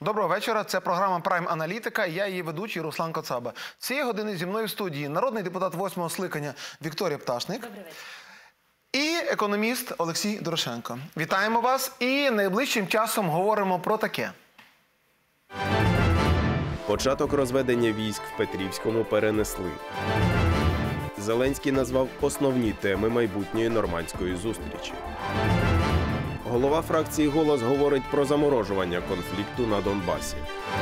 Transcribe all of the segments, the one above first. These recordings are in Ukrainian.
Доброго вечора. Це програма «Прайм Аналітика». Я її ведучий Руслан Коцаба. Цієї години зі мною в студії народний депутат 8-го скликання Вікторія Пташник. Добрий вечір. І економіст Олексій Дорошенко. Вітаємо вас і найближчим часом говоримо про таке. Початок розведення військ в Петрівському перенесли. Зеленський назвав основні теми майбутньої нормандської зустрічі. Голова фракції «Голос» говорить про заморожування конфлікту на Донбасі.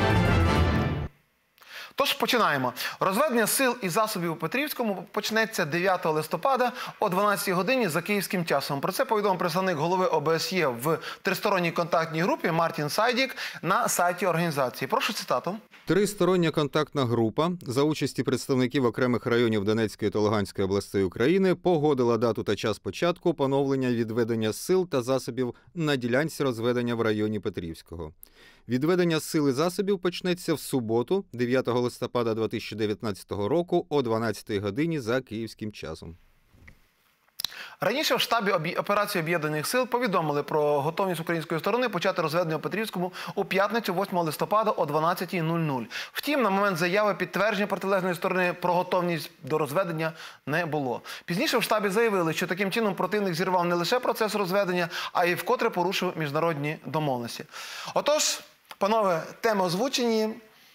Тож починаємо. Розведення сил і засобів у Петрівському почнеться 9 листопада о 12 годині за київським часом. Про це повідомив представник голови ОБСЄ в тристоронній контактній групі Мартін Сайдік на сайті організації. Прошу цитату. Тристороння контактна група за участі представників окремих районів Донецької та Луганської областей України погодила дату та час початку поновлення відведення сил та засобів на ділянці розведення в районі Петрівського. Відведення сил і засобів почнеться в суботу, 9 листопада 2019 року о 12 годині за київським часом. Раніше в штабі операції Об'єднаних сил повідомили про готовність української сторони почати розведення у Петрівському у п'ятницю 8 листопада о 12:00. Втім, на момент заяви підтвердження протилежної сторони про готовність до розведення не було. Пізніше в штабі заявили, що таким чином противник зірвав не лише процес розведення, а й вкотре порушив міжнародні домовленості. Отож, панове, теми озвучені.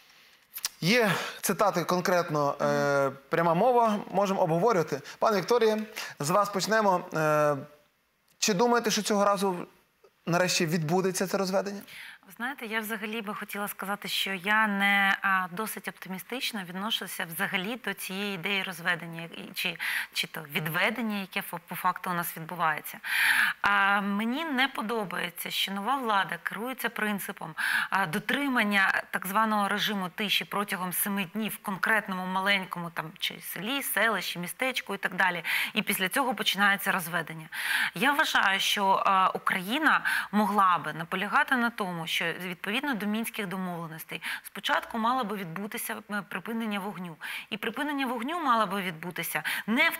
Є цитати конкретно, пряма мова, можемо обговорювати. Пане Вікторіє, з вас почнемо. Чи думаєте, що цього разу нарешті відбудеться це розведення? Ви знаєте, я взагалі би хотіла сказати, що я не досить оптимістично відношуся взагалі до цієї ідеї розведення, чи то відведення, яке по факту у нас відбувається. Мені не подобається, що нова влада керується принципом дотримання так званого режиму тиші протягом 7 днів в конкретному маленькому там, чи селі, селищі, містечку і так далі. І після цього починається розведення. Я вважаю, що Україна могла би наполягати на тому, що відповідно до мінських домовленостей спочатку мало би відбутися припинення вогню. І припинення вогню мало би відбутися не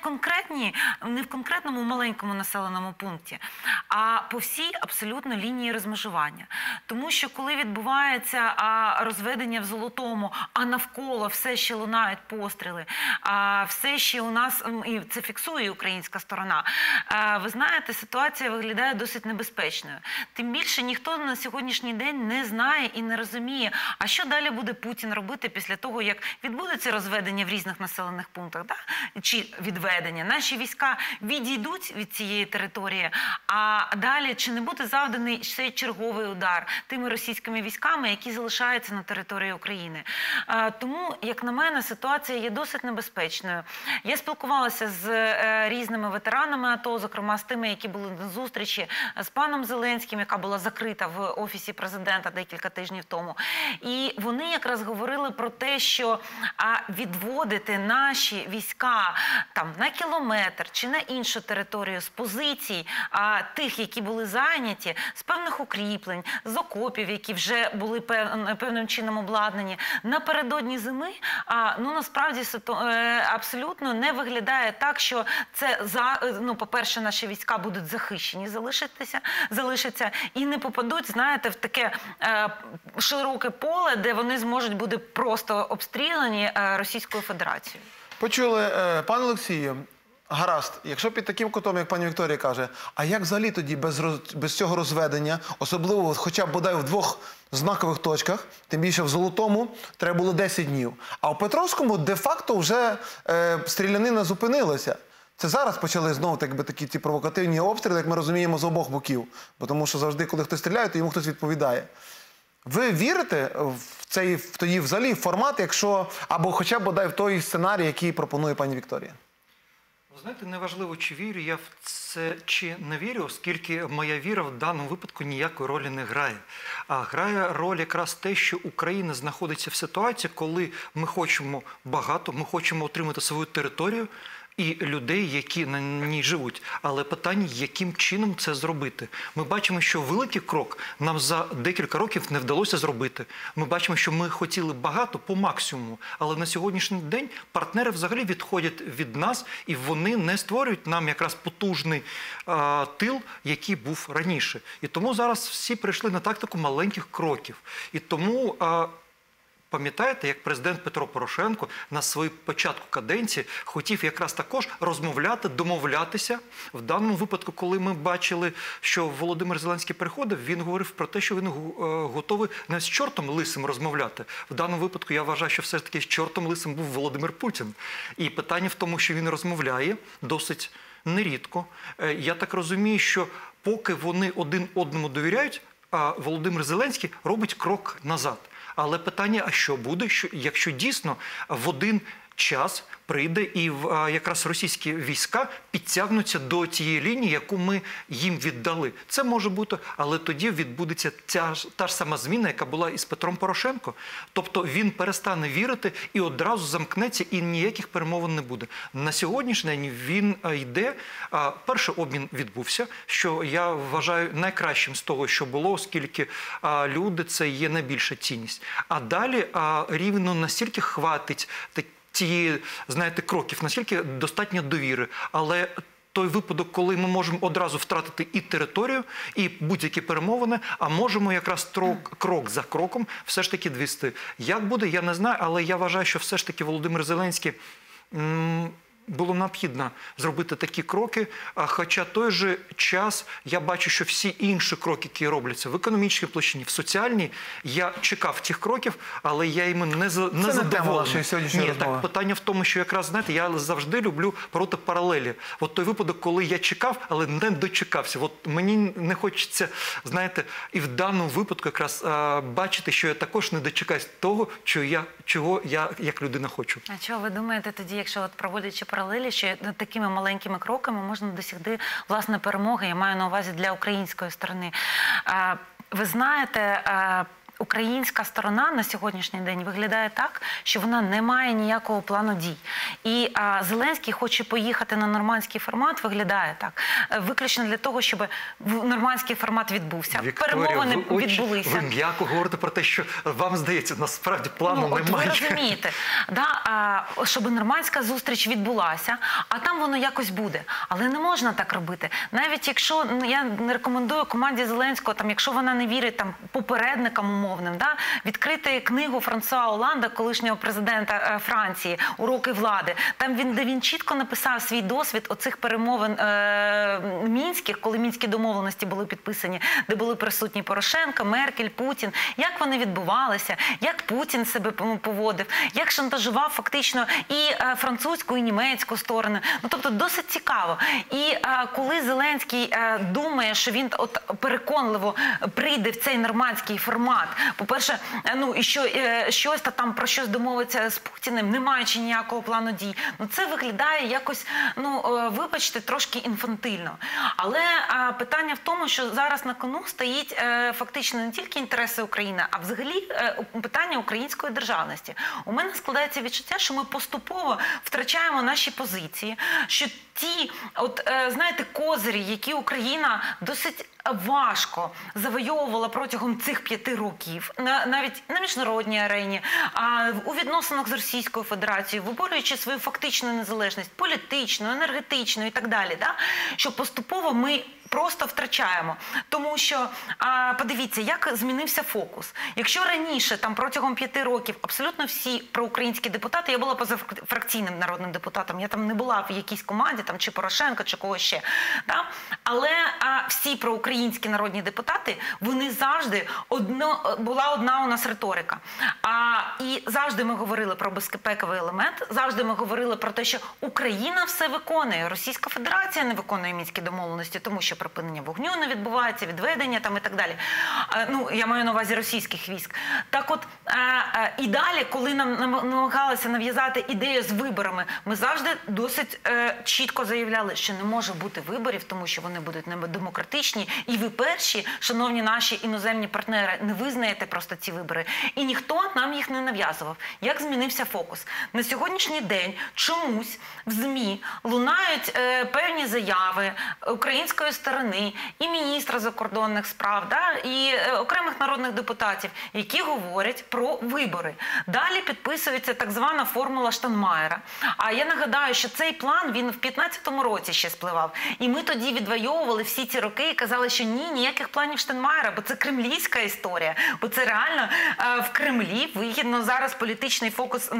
в конкретному маленькому населеному пункті, а по всій абсолютно лінії розмежування. Тому що коли відбувається розведення в Золотому, а навколо все ще лунають постріли, все ще у нас, і це фіксує українська сторона, ви знаєте, ситуація виглядає досить небезпечною. Тим більше ніхто на сьогоднішній день не знає і не розуміє, а що далі буде Путін робити після того, як відбудеться розведення в різних населених пунктах, да? Чи відведення. Наші війська відійдуть від цієї території, а далі чи не буде завданий ще черговий удар тими російськими військами, які залишаються на території України. Тому, як на мене, ситуація є досить небезпечною. Я спілкувалася з різними ветеранами АТО, зокрема з тими, які були на зустрічі з паном Зеленським, яка була закрита в Офісі президента декілька тижнів тому. І вони якраз говорили про те, що відводити наші війська там на кілометр чи на іншу територію з позицій тих, які були зайняті, з певних укріплень, з окопів, які вже були певним чином обладнані, напередодні зими, ну насправді абсолютно не виглядає так, що це, по-перше, наші війська будуть захищені, залишаться і не попадуть, знаєте, в таке широке поле, де вони зможуть бути просто обстріляні Російською Федерацією. Почули. Пане Олексію, гаразд, якщо під таким кутом, як пані Вікторія каже, а як взагалі тоді без цього розведення, особливо хоча б бодай в 2 знакових точках, тим більше в Золотому, треба було 10 днів. А в Петровському де-факто вже стрілянина зупинилася. Це зараз почали знову такі ці провокативні обстріли, як ми розуміємо, з обох боків. Бо тому що завжди, коли хтось стріляє, то йому хтось відповідає. Ви вірите в цей тоді взагалі формат, якщо, або хоча б бодай в той сценарій, який пропонує пані Вікторія? Ви знаєте, неважливо, чи вірю я в це, чи не вірю, оскільки моя віра в даному випадку ніякої ролі не грає. А грає роль якраз те, що Україна знаходиться в ситуації, коли ми хочемо багато, ми хочемо отримати свою територію, і людей, які на ній живуть. Але питання, яким чином це зробити. Ми бачимо, що великий крок нам за декілька років не вдалося зробити. Ми бачимо, що ми хотіли багато по максимуму, але на сьогоднішній день партнери взагалі відходять від нас, і вони не створюють нам якраз потужний тил, який був раніше. І тому зараз всі прийшли на тактику маленьких кроків. І тому... Пам'ятаєте, як президент Петро Порошенко на своїй початку каденції хотів якраз також розмовляти, домовлятися. В даному випадку, коли ми бачили, що Володимир Зеленський приходив, він говорив про те, що він готовий не з чортом лисим розмовляти. В даному випадку я вважаю, що все ж таки з чортом лисим був Володимир Путін. І питання в тому, що він розмовляє досить нерідко. Я так розумію, що поки вони один одному довіряють, Володимир Зеленський робить крок назад. Але питання, а що буде, якщо дійсно в один час прийде і якраз російські війська підтягнуться до тієї лінії, яку ми їм віддали. Це може бути, але тоді відбудеться та ж сама зміна, яка була із Петром Порошенко. Тобто він перестане вірити і одразу замкнеться, і ніяких перемовин не буде. На сьогоднішній день він йде, перший обмін відбувся, що я вважаю найкращим з того, що було, оскільки люди – це є найбільша цінність. А далі рівно настільки хватить тієї, знаєте, кроків, наскільки достатньо довіри. Але той випадок, коли ми можемо одразу втратити і територію, і будь-які перемовини, а можемо якраз крок за кроком все ж таки двісти. Як буде, я не знаю, але я вважаю, що все ж таки Володимир Зеленський було необхідно зробити такі кроки, хоча той же час я бачу, що всі інші кроки, які робляться в економічній площині, в соціальній, я чекав тих кроків, але я їм не задоволений. Ні, так, питання в тому, що якраз, знаєте, я завжди люблю проти паралелі. От той випадок, коли я чекав, але не дочекався. От мені не хочеться, знаєте, і в даному випадку якраз бачити, що я також не дочекаюсь того, чого я як людина хочу. А чого ви думаєте тоді, якщо от проводячи паралелі, що такими маленькими кроками можна досягти, власне, перемоги, я маю на увазі для української сторони. Ви знаєте, українська сторона на сьогоднішній день виглядає так, що вона не має ніякого плану дій. І Зеленський хоче поїхати на нормандський формат, виглядає так. Виключно для того, щоб нормандський формат відбувся. Перемовини відбулися. Ви м'яко говорите про те, що вам здається, насправді плану немає. Ви розумієте, щоб нормандська зустріч відбулася, а там воно якось буде. Але не можна так робити. Навіть якщо, я не рекомендую команді Зеленського, якщо вона не вірить попередникам умовним, відкрити книгу Франсуа Оланда, колишнього президента Франції, «Уроки влади». Там він чітко написав свій досвід оцих перемовин мінських, коли мінські домовленості були підписані, де були присутні Порошенко, Меркель, Путін, як вони відбувалися, як Путін себе поводив, як шантажував фактично і французьку, і німецьку сторони. Тобто досить цікаво. І коли Зеленський думає, що він переконливо прийде в цей нормандський формат, по-перше, і щось там про щось домовиться з Путіним, не маючи ніякого плану дій. Це виглядає якось, вибачте, трошки інфантильно. Але питання в тому, що зараз на кону стоїть фактично не тільки інтереси України, а взагалі питання української державності. У мене складається відчуття, що ми поступово втрачаємо наші позиції, що ті, знаєте, козирі, які Україна досить важко завойовувала протягом цих 5 років, навіть на міжнародній арені, у відносинах з Російською Федерацією, виборюючи свою фактичну незалежність, політичну, енергетичну і так далі, що поступово ми просто втрачаємо. Тому що, подивіться, як змінився фокус. Якщо раніше, протягом 5 років, абсолютно всі проукраїнські депутати, я була позафракційним народним депутатом, я там не була в якійсь команді, чи Порошенко, чи когось ще, але всі проукраїнські народні депутати, вони завжди, була одна у нас риторика. І завжди ми говорили про безпековий елемент, завжди ми говорили про те, що Україна все виконує, Російська Федерація не виконує мінські домовленості, тому що припинення вогню не відбувається, відведення там і так далі. Ну, я маю на увазі російських військ. Так от, і далі, коли нам намагалися нав'язати ідею з виборами, ми завжди досить чітко заявляли, що не може бути виборів, тому що вони будуть недемократичні. І ви перші, шановні наші іноземні партнери, не визнаєте просто ці вибори. І ніхто нам їх не нав'язував. Як змінився фокус? На сьогоднішній день чомусь в ЗМІ лунають певні заяви української сторони і міністра закордонних справ, і окремих народних депутатів, які говорять про вибори. Далі підписується так звана формула Штайнмайєра. А я нагадаю, що цей план, він в 15-му році ще спливав. І ми тоді відвоювали всі ці роки і казали, що ні, ніяких планів Штайнмайєра, бо це кремлівська історія. Бо це реально в Кремлі вигідно зараз політичний фокус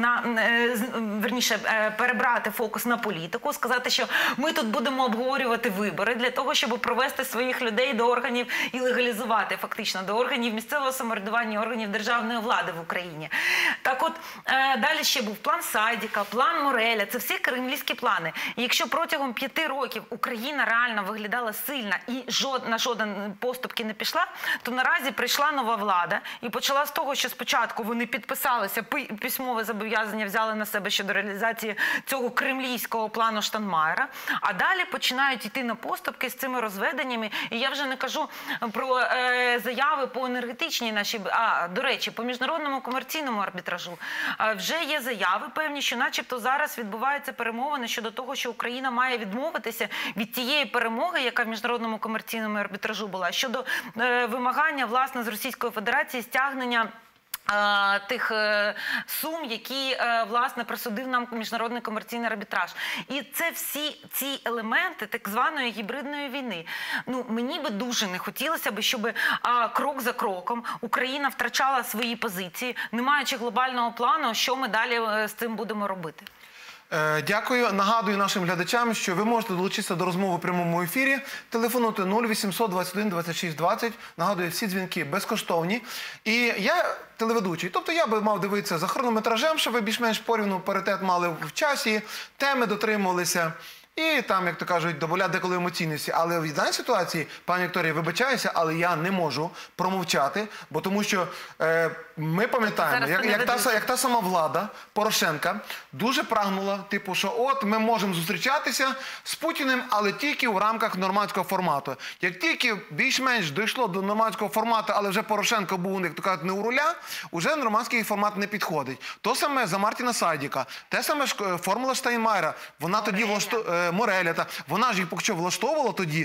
перебрати фокус на політику, сказати, що ми тут будемо обговорювати вибори для того, щоб провести своїх людей до органів і легалізувати фактично до органів місцевого самоврядування, органів державної влади в Україні. Так от, далі ще був план Сайдіка, план Мореля, це всі кремлівські плани. І якщо протягом 5 років Україна реально виглядала сильно і на жоден поступки не пішла, то наразі прийшла нова влада і почала з того, що спочатку вони підписалися, письмове зобов'язання взяли на себе щодо реалізації цього кремлівського плану Штайнмайєра, а далі починають йти на поступки з цими розведеннями. І я вже не кажу про заяви по енергетичній нашій, до речі, по міжнародному комерційному арбітражу. Вже є заяви певні, що начебто зараз відбуваються перемовини щодо того, що Україна має відмовитися від тієї перемоги, яка в міжнародному комерційному арбітражу була, щодо вимагання, власне, з Російської Федерації стягнення тих сум, які, власне, присудив нам міжнародний комерційний арбітраж. І це всі ці елементи так званої гібридної війни. Ну, мені би дуже не хотілося б, щоб крок за кроком Україна втрачала свої позиції, не маючи глобального плану, що ми далі з цим будемо робити. Дякую. Нагадую нашим глядачам, що ви можете долучитися до розмови в прямому ефірі. Телефонуйте 0800 21 26 20. Нагадую, всі дзвінки безкоштовні. І я телеведучий. Тобто я би мав дивитися за хронометражем, щоб ви більш-менш порівну паритет мали в часі, теми дотримувалися. І там, як то кажуть, дозволяти деколи емоційності. Але в даній ситуації, пані Вікторія, вибачаюся, але я не можу промовчати, бо тому що ми пам'ятаємо, як та сама влада Порошенка дуже прагнула, типу, що от ми можемо зустрічатися з Путіним, але тільки в рамках нормандського формату. Як тільки більш-менш дійшло до нормандського формату, але вже Порошенко був, як то кажуть, не у руля, вже нормандський формат не підходить. То саме за Мартіна Сайдіка, те саме формула Штайнмайєра, вона тоді Мореля, вона ж їх поки що влаштовувала тоді.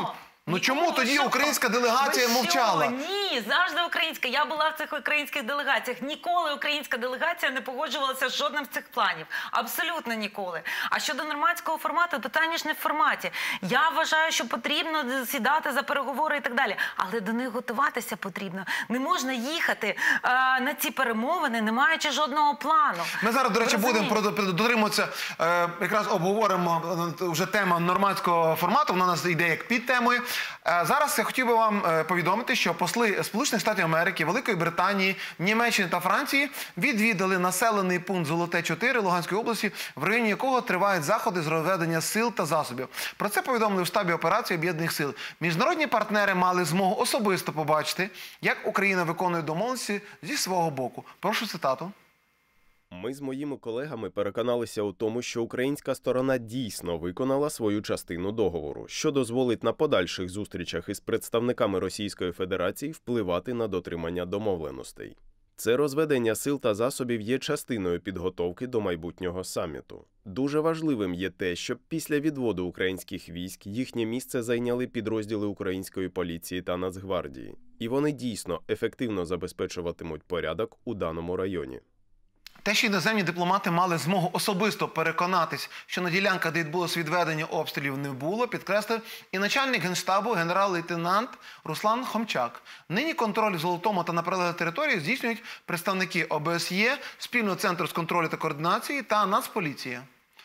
Ну чому тоді українська делегація мовчала? Ні, завжди українська. Я була в цих українських делегаціях. Ніколи українська делегація не погоджувалася з жодним з цих планів. Абсолютно ніколи. А щодо нормандського формату, питання ж не в форматі. Я вважаю, що потрібно сідати за переговори і так далі. Але до них готуватися потрібно. Не можна їхати на ці перемовини, не маючи жодного плану. Ми зараз, до речі, будемо дотримуватися, якраз обговоримо вже тему нормандського формату, вона у нас йде як під темою. Зараз я хотів би вам повідомити, що посли Сполучених Штатів Америки, Великої Британії, Німеччини та Франції відвідали населений пункт Золоте-4 Луганської області, в районі якого тривають заходи з розведення сил та засобів. Про це повідомили в штабі операції Об'єднаних сил. Міжнародні партнери мали змогу особисто побачити, як Україна виконує домовленості зі свого боку. Прошу цитату. Ми з моїми колегами переконалися у тому, що українська сторона дійсно виконала свою частину договору, що дозволить на подальших зустрічах із представниками Російської Федерації впливати на дотримання домовленостей. Це розведення сил та засобів є частиною підготовки до майбутнього саміту. Дуже важливим є те, щоб після відводу українських військ їхнє місце зайняли підрозділи української поліції та Нацгвардії. І вони дійсно ефективно забезпечуватимуть порядок у даному районі. Те, що іноземні дипломати мали змогу особисто переконатись, що на ділянках, де відбулося відведення обстрілів, не було, підкреслив і начальник Генштабу генерал-лейтенант Руслан Хомчак. Нині контроль в Золотому та на прилеглих територіях здійснюють представники ОБСЄ, Спільного центру з контролю та координації та Нацполіція.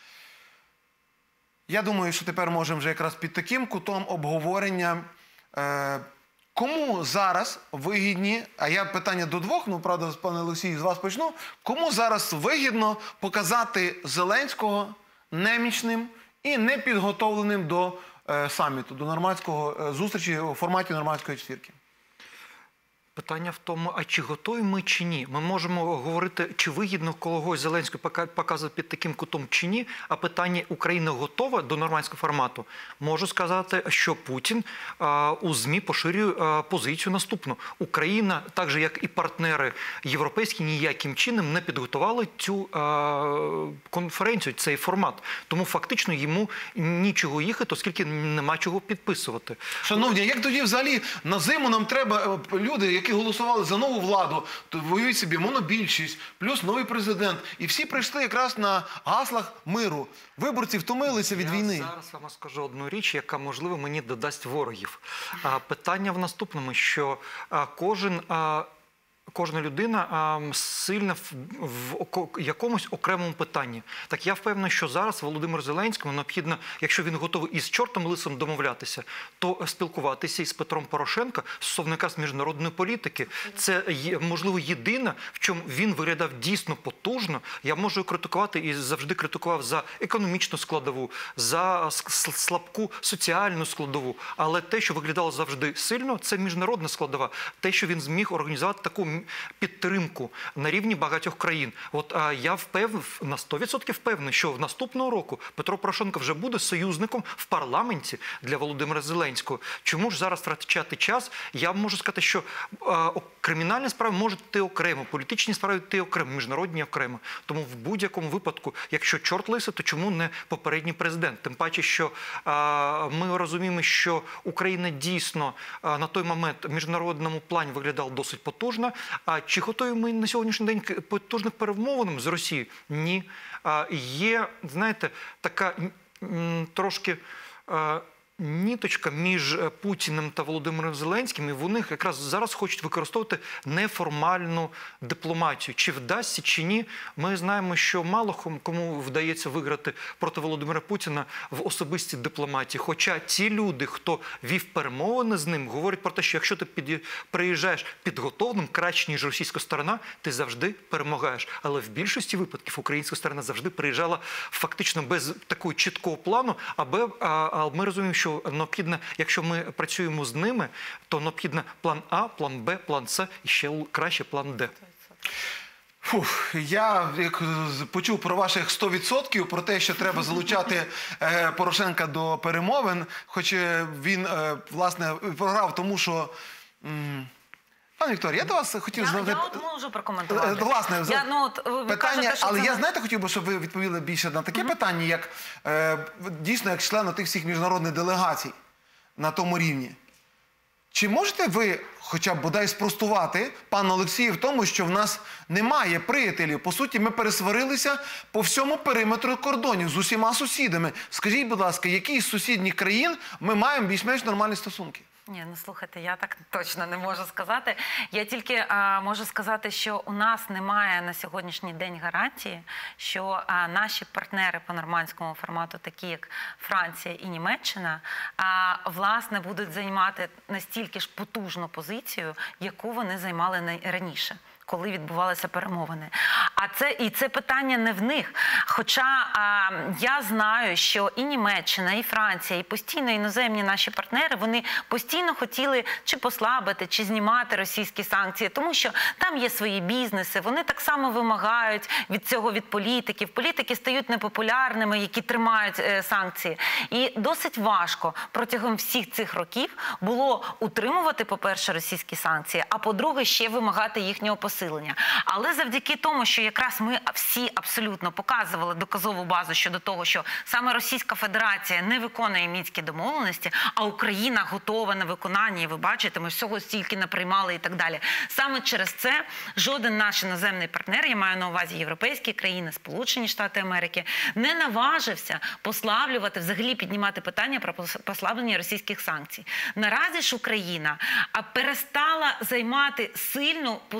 Я думаю, що тепер можемо вже якраз під таким кутом обговорення кому зараз вигідні, а я питання до двох, ну, правда, пане Олексій, з вас почну. Кому зараз вигідно показати Зеленського немічним і непідготовленим до саміту, до нормандського зустрічі у форматі нормандської четвірки? Питання в тому, а чи готові ми чи ні? Ми можемо говорити, чи вигідно когось Зеленського показувати під таким кутом чи ні, а питання Україна готова до нормандського формату. Можу сказати, що Путін у ЗМІ поширює позицію наступну. Україна, так же як і партнери європейські, ніяким чином не підготували цю конференцію, цей формат. Тому фактично йому нічого їхати, оскільки нема чого підписувати. Шановні, як тоді взагалі на зиму нам треба люди, які голосували за нову владу, то воюють собі монобільшість, плюс новий президент. І всі прийшли якраз на гаслах миру. Виборці втомилися від війни. Я зараз вам скажу одну річ, яка, можливо, мені додасть ворогів. Питання в наступному, що кожна людина сильна в якомусь окремому питанні. Так я впевнений, що зараз Володимиру Зеленському необхідно, якщо він готовий із чортом лисом домовлятися, то спілкуватися із Петром Порошенко стосовно якраз міжнародної політики. Це, можливо, єдине, в чому він виглядав дійсно потужно. Я можу критикувати і завжди критикував за економічну складову, за слабку соціальну складову. Але те, що виглядало завжди сильно, це міжнародна складова. Те, що він зміг організувати таку підтримку на рівні багатьох країн. От я на 100% впевнений, що в наступного року Петро Порошенко вже буде союзником в парламенті для Володимира Зеленського. Чому ж зараз втрачати час? Я можу сказати, що кримінальні справи можуть йти окремо, політичні справи йти окремо, міжнародні окремо. Тому в будь-якому випадку, якщо чорт лисий, то чому не попередній президент? Тим паче, що ми розуміємо, що Україна дійсно на той момент в міжнародному плані виглядала досить потужно. А чи готові ми на сьогоднішній день потужних перемовинам з Росією? Ні. Є, знаєте, така трошки ніточка між Путіним та Володимиром Зеленським, і вони якраз зараз хочуть використовувати неформальну дипломатію. Чи вдасться, чи ні, ми знаємо, що мало кому вдається виграти проти Володимира Путіна в особистій дипломатії. Хоча ті люди, хто вів перемовини з ним, говорять про те, що якщо ти приїжджаєш підготовленим, краще, ніж російська сторона, ти завжди перемагаєш. Але в більшості випадків українська сторона завжди приїжджала фактично без такого чіткого плану, а ми розуміємо, що необхідно, якщо ми працюємо з ними, то необхідно план А, план Б, план С і ще краще план Д. Я почув про ваших 100%, про те, що треба залучати Порошенка до перемовин, хоч він, власне, програв тому, що... Пане Вікторія, я до вас хотів знати... Я от можу прокоментувати. Власне, ви питання, кажете, що але це... я, знаєте, хотів би, щоб ви відповіли більше на таке питання, як дійсно, як член тих всіх міжнародних делегацій на тому рівні. Чи можете ви хоча б бодай спростувати пану Олексію в тому, що в нас немає приятелів? По суті, ми пересварилися по всьому периметру кордонів з усіма сусідами. Скажіть, будь ласка, які з сусідніх країн ми маємо більш-менш нормальні стосунки? Ні, ну слухайте, я так точно не можу сказати. Я тільки можу сказати, що у нас немає на сьогоднішній день гарантії, що наші партнери по нормандському формату, такі як Франція і Німеччина, власне, будуть займати настільки ж потужну позицію, яку вони займали раніше, коли відбувалися перемовини. І це питання не в них. Хоча я знаю, що і Німеччина, і Франція, і постійно іноземні наші партнери, вони постійно хотіли чи послабити, чи знімати російські санкції, тому що там є свої бізнеси, вони так само вимагають від цього від політиків. Політики стають непопулярними, які тримають санкції. І досить важко протягом всіх цих років було утримувати, по-перше, російські санкції, а по-друге, ще вимагати їхнього посилення. Але завдяки тому, що якраз ми всі абсолютно показували доказову базу щодо того, що саме Російська Федерація не виконує Мінські домовленості, а Україна готова на виконання, і ви бачите, ми всього стільки наприймали і так далі. Саме через це жоден наш іноземний партнер, я маю на увазі європейські країни, Сполучені Штати Америки, не наважився послаблювати, взагалі піднімати питання про послаблення російських санкцій. Наразі ж Україна перестала займати сильну позицію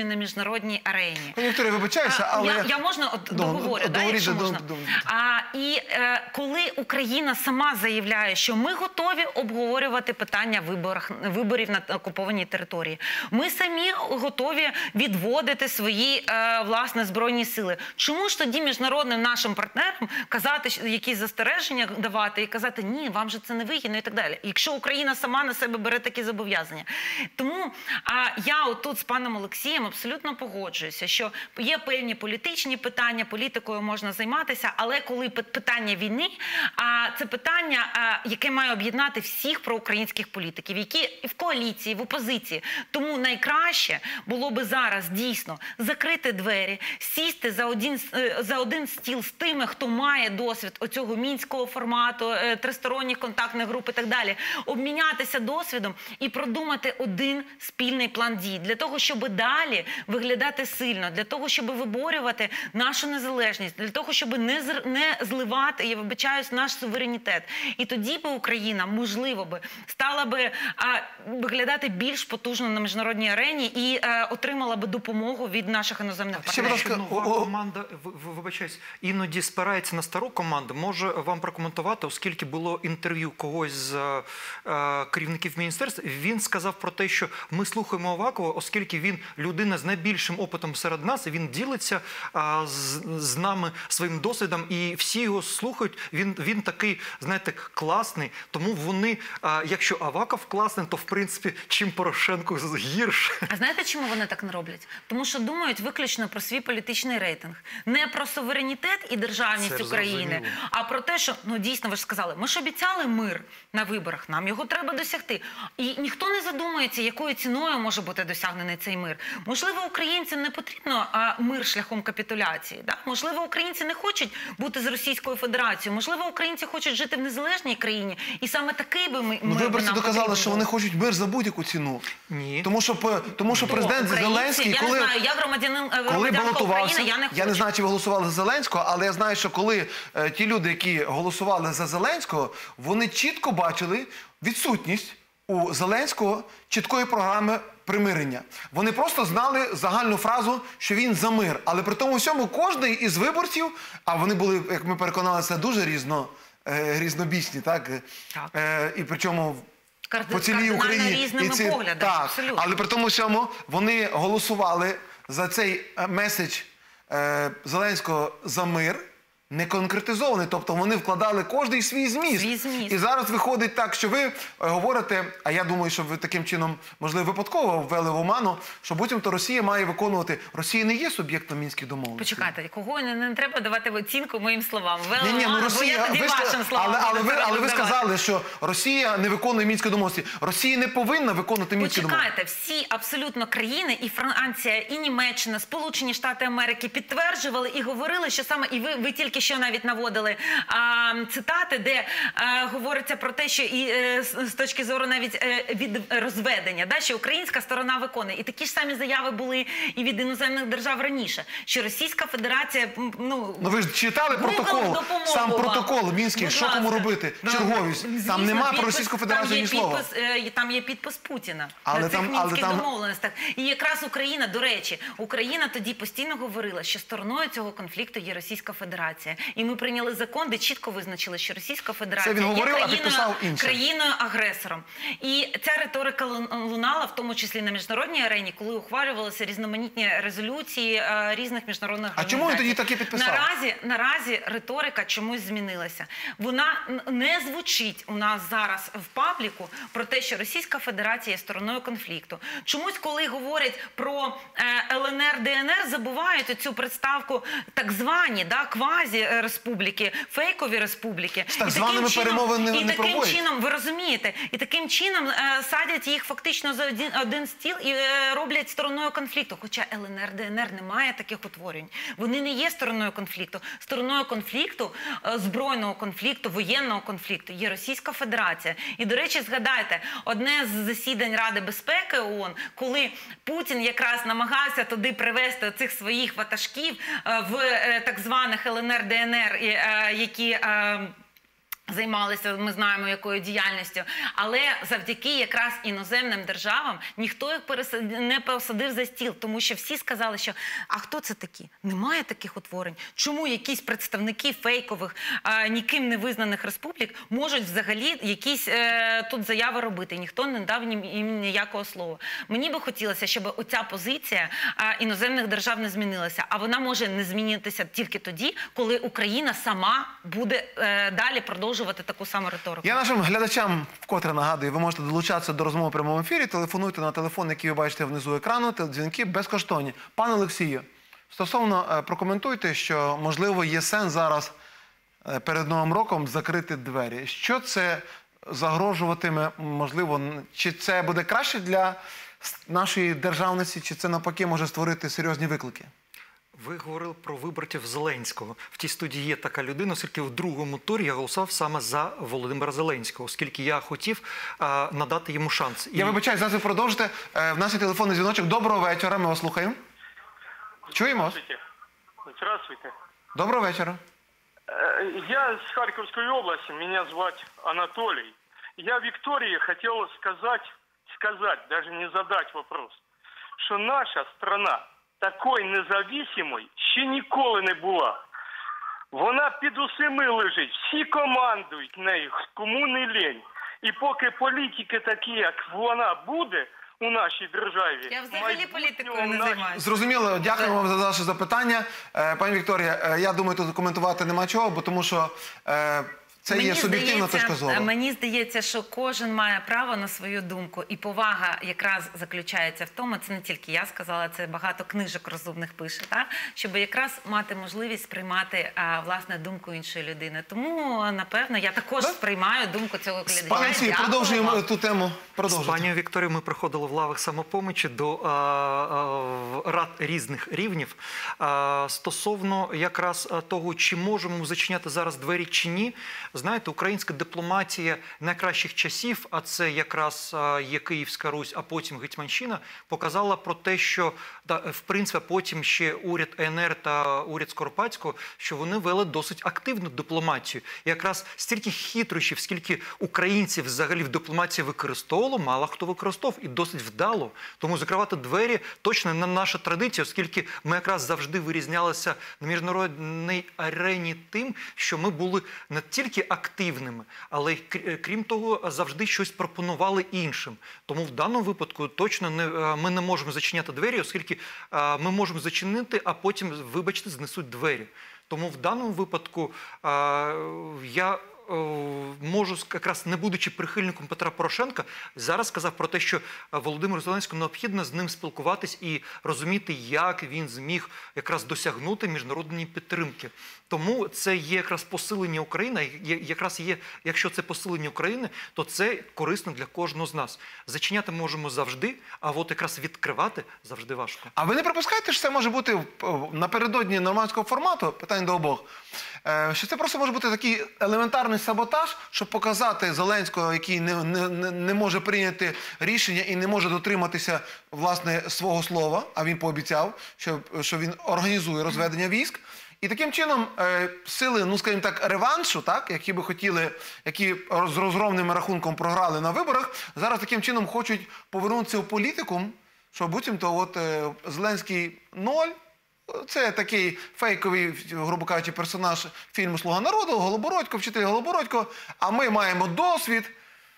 на міжнародній арені. Пані Вікторія, вибачаюся, але... Я можна договорю, якщо можна. Коли Україна сама заявляє, що ми готові обговорювати питання виборів на окупованій території, ми самі готові відводити свої, власне, збройні сили. Чому ж тоді міжнародним нашим партнерам казати, якісь застереження давати і казати, ні, вам же це не вигідно і так далі, якщо Україна сама на себе бере такі зобов'язання. Тому я отут з паном Олексієм абсолютно погоджуюся, що є певні політичні питання, політикою можна займатися, але коли питання війни, це питання, яке має об'єднати всіх проукраїнських політиків, які і в коаліції, і в опозиції. Тому найкраще було би зараз дійсно закрити двері, сісти за один стіл з тими, хто має досвід оцього мінського формату, тристоронніх контактних груп і так далі, обмінятися досвідом і продумати один спільний план дій для того, щоб далі виглядати сильно, для того, щоб виборювати нашу незалежність, для того, щоб не зливати, я вибачаюсь, наш суверенітет. І тоді би Україна, можливо би, стала би виглядати більш потужно на міжнародній арені і отримала би допомогу від наших іноземних партнерів. Нова команда, вибачаюсь, іноді спирається на стару команду. Може вам прокоментувати, оскільки було інтерв'ю когось з керівників міністерства, він сказав про те, що ми слухаємо Авакова, оскільки він людина з найбільшим опитом серед нас, і він ділиться з нами своїм досвідом, і всі його слухають. Він такий, знаєте, класний. Тому вони, якщо Аваков класний, то в принципі, чим Порошенко гірше. А знаєте, чому вони так не роблять? Тому що думають виключно про свій політичний рейтинг. Не про суверенітет і державність України, а про те, що, ну дійсно, ви ж сказали, ми ж обіцяли мир на виборах, нам його треба досягти. І ніхто не задумується, якою ціною може бути досягнений цей мир. Можливо, українцям не потрібно мир шляхом капітуляції. Да? Можливо, українці не хочуть бути з Російською Федерацією. Можливо, українці хочуть жити в незалежній країні. І саме такий би мир виборці доказали, що вони хочуть мир за будь-яку ціну. Ні. Тому що президент Зеленський, я не знаю, я громадянка балотувався, України, я не знаю, чи ви голосували за Зеленського, але я знаю, що коли ті люди, які голосували за Зеленського, вони чітко бачили відсутність у Зеленського чіткої програми примирення. Вони просто знали загальну фразу, що він за мир. Але при тому всьому кожний із виборців, а вони були, як ми переконалися, дуже різнобічні, так? І причому по цілій Україні. Різними поглядами, абсолютно. Але при тому всьому вони голосували за цей меседж Зеленського за мир, не конкретизований. Тобто вони вкладали кожний свій зміст. І зараз виходить так, що ви говорите, а я думаю, що ви таким чином, можливо, випадково ввели в оману, що буцімто Росія має виконувати. Росія не є суб'єктом Мінських домовленостей. Почекайте, кого не треба давати оцінку моїм словам. Але ви сказали, що Росія не виконує Мінські домовленості. Росія не повинна виконувати Мінські домовленості. Почекайте, всі абсолютно країни, і Франція, і Німеччина, Сполучені Штати Америки підтверджували і говорили, що саме, і ви тільки що навіть наводили цитати, де говориться про те, що і з точки зору навіть від розведення, да, що українська сторона виконує. І такі ж самі заяви були і від іноземних держав раніше, що Російська Федерація, Ну ви ж читали протокол, сам протокол Мінський, що кому робити, черговість. Там нема про Російську Федерацію ні слова. Там є підпис Путіна на цих Мінських домовленостях. І якраз Україна, до речі, Україна тоді постійно говорила, що стороною цього конфлікту є Російська Федерація. І ми прийняли закон, де чітко визначили, що Російська Федерація є країною-агресором. І ця риторика лунала, в тому числі на міжнародній арені, коли ухвалювалися різноманітні резолюції різних міжнародних організацій. А чому він тоді таки підписав? Наразі риторика чомусь змінилася. Вона не звучить у нас зараз в пабліку про те, що Російська Федерація є стороною конфлікту. Чомусь, коли говорять про ЛНР, ДНР, забувають цю представку так звані, да, квазі-республіки, фейкові республіки. З так званими перемовини не проводять. І таким чином, ви розумієте, і таким чином садять їх фактично за один стіл і роблять стороною конфлікту. Хоча ЛНР, ДНР не має таких утворень. Вони не є стороною конфлікту. Стороною конфлікту, збройного конфлікту, воєнного конфлікту є Російська Федерація. І, до речі, згадайте, одне з засідань Ради безпеки ООН, коли Путін якраз намагався туди привести цих своїх ватажків в так званих ЛНР, ДНР, які займалися, ми знаємо, якою діяльністю, але завдяки якраз іноземним державам ніхто їх не посадив за стіл, тому що всі сказали, що а хто це такі? Немає таких утворень. Чому якісь представники фейкових, ніким не визнаних республік можуть взагалі якісь тут заяви робити? Ніхто не дав їм ніякого слова. Мені би хотілося, щоб оця позиція іноземних держав не змінилася, а вона може не змінитися тільки тоді, коли Україна сама буде далі продовжувати таку саму риторику. Я нашим глядачам вкотре нагадую, ви можете долучатися до розмови в прямому ефірі, телефонуйте на телефон, який ви бачите внизу екрану, дзвінки безкоштовні. Пане Олексію, стосовно прокоментуйте, що, можливо, є сенс зараз перед Новим роком закрити двері. Що це загрожуватиме, можливо, чи це буде краще для нашої державності, чи це навпаки може створити серйозні виклики? Ви говорили про виборців Зеленського. В тій студії є така людина, оскільки в другому турі я голосував саме за Володимира Зеленського, оскільки я хотів надати йому шанс. Я вибачаю, зараз ви продовжите. В нас є телефонний дзвіночок. Доброго вечора, ми вас слухаємо. Чуємо? Здравствуйте. Доброго вечора. Я с Харьковской области, меня звать Анатолий. Я Виктории хотел сказать, даже не задать вопрос, що наша страна такої незалежної ще ніколи не була. Вона під усіми лежить, всі командують нею, кому не лень. І поки політики такі, як вона буде у нашій державі... Я взагалі політикою не займаюся. Зрозуміло, дякую вам за ваше запитання. Пані Вікторія, я думаю, тут коментувати нема чого, бо тому що це є суб'єктивна точка зору. Мені здається, що кожен має право на свою думку. І повага якраз заключається в тому, це не тільки я сказала, це багато книжок розумних пише, так? Щоб якраз мати можливість сприймати власне думку іншої людини. Тому, напевно, я також сприймаю думку цього глядача. Пане Олексію, продовжуємо ту тему. З пані Вікторією ми приходили в лавах «Самопомочі» до рад різних рівнів. Стосовно якраз того, чи можемо зачиняти зараз двері чи ні, знаєте, українська дипломатія найкращих часів, а це якраз є Київська Русь, а потім Гетьманщина, показала про те, що, в принципі, потім ще уряд ЕНР та уряд Скоропадського, що вони вели досить активну дипломатію. І якраз стільки хитрощів, скільки українців взагалі в дипломатії використовувало, мало хто використовував і досить вдало. Тому закривати двері точно не наша традиція, оскільки ми якраз завжди вирізнялися на міжнародній арені тим, що ми були не тільки активними, але й, крім того, завжди щось пропонували іншим. Тому в даному випадку точно ми не можемо зачиняти двері, оскільки ми можемо зачинити, а потім, вибачте, знесуть двері. Тому в даному випадку я можу, якраз не будучи прихильником Петра Порошенка, зараз сказав про те, що Володимиру Зеленському необхідно з ним спілкуватись і розуміти, як він зміг якраз досягнути міжнародної підтримки. Тому це є якраз посилення України, якраз є, якщо це посилення України, то це корисно для кожного з нас. Зачиняти можемо завжди, а от якраз відкривати завжди важко. А ви не припускаєте, що це може бути напередодні нормандського формату, питань до обох, що це просто може бути такий елементарний саботаж, щоб показати Зеленського, який не може прийняти рішення і не може дотриматися, власне, свого слова, а він пообіцяв, що він організує розведення військ. І таким чином сили, ну, скажімо так, реваншу, так, які би хотіли, які з розгромним рахунком програли на виборах, зараз таким чином хочуть повернутися в політикум, що буцімто от Зеленський 0, це такий фейковий, грубо кажучи, персонаж фільму «Слуга народу», Голобородько, вчитель Голобородько, а ми маємо досвід.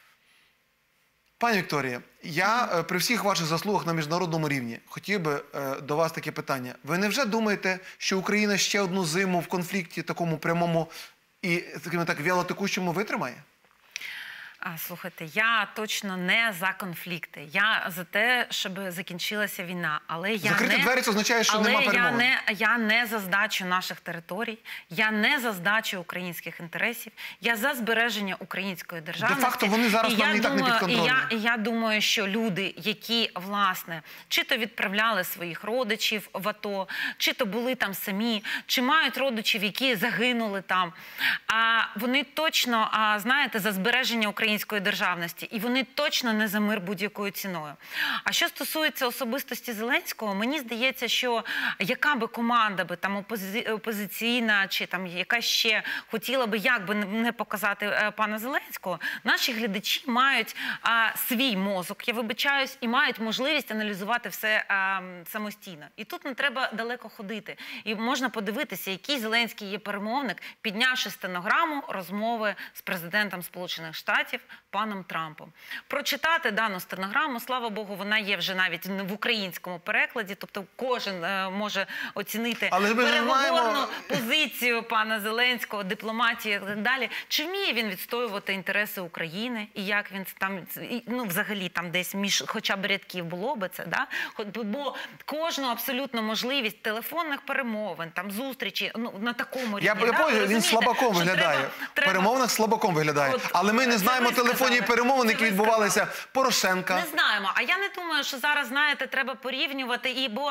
Пані Вікторія, я при всіх ваших заслугах на міжнародному рівні хотів би до вас таке питання. Ви невже думаєте, що Україна ще одну зиму в конфлікті такому прямому і таким так вялотекущому витримає? Слухайте, я точно не за конфлікти. Я за те, щоб закінчилася війна. Але я закрити двері – це означає, що нема перемоги. Я не за здачу наших територій, я не за здачу українських інтересів, я за збереження української державності. Де-факто вони зараз нам і так не підконтрольні. І я думаю, що люди, які, власне, чи то відправляли своїх родичів в АТО, чи то були там самі, чи мають родичів, які загинули там, вони точно, знаєте, за збереження української української державності, і вони точно не за мир будь-якою ціною. А що стосується особистості Зеленського, мені здається, що яка би команда би там опозиційна чи там яка ще хотіла би як би не показати пана Зеленського, наші глядачі мають свій мозок, я вибачаюсь, і мають можливість аналізувати все самостійно. І тут не треба далеко ходити. І можна подивитися, який Зеленський є перемовник, піднявши стенограму розмови з президентом Сполучених Штатів паном Трампом. Прочитати дану стенограму, слава Богу, вона є вже навіть в українському перекладі, тобто кожен може оцінити переговорну позицію пана Зеленського, дипломатію і так далі. Чи вміє він відстоювати інтереси України і як він там, ну, взагалі там десь між хоча б рядків було би це, да? Бо кожну абсолютно можливість телефонних перемовин, там зустрічі, ну, на такому рівні. Я пам'ятаю, він слабаком виглядає. В перемовинах слабаком виглядає. Але ми не знаємо телефонні перемовини, які відбувалися Порошенка. Не знаємо. А я не думаю, що зараз, знаєте, треба порівнювати, бо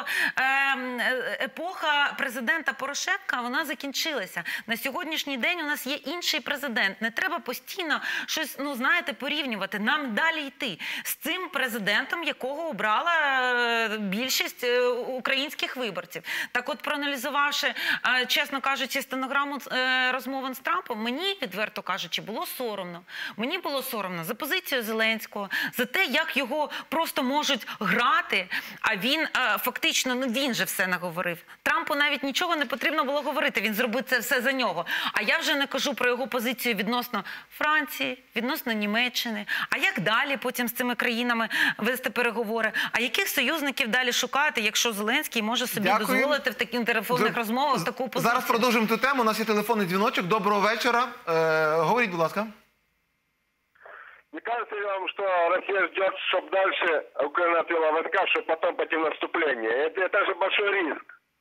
епоха президента Порошенка, вона закінчилася. На сьогоднішній день у нас є інший президент. Не треба постійно щось, ну, знаєте, порівнювати. Нам далі йти з цим президентом, якого обрала більшість українських виборців. Так от, проаналізувавши, чесно кажучи, стенограму розмовин з Трампом, мені, відверто кажучи, було соромно. Мені було соромно за позицію Зеленського, за те, як його просто можуть грати, а він фактично, ну, він же все наговорив. Трампу навіть нічого не потрібно було говорити, він зробив це все за нього. А я вже не кажу про його позицію відносно Франції, відносно Німеччини. А як далі потім з цими країнами вести переговори? А яких союзників далі шукати, якщо Зеленський може собі дозволити в таких телефонних розмовах таку позицію? Зараз продовжуємо ту тему. У нас є телефонний дзвіночок. Доброго вечора. Говоріть, будь ласка. Не кажется ли вам, что Россия ждет, чтобы дальше Украина отвела войска, чтобы потом пойти в наступление? Это же большой риск.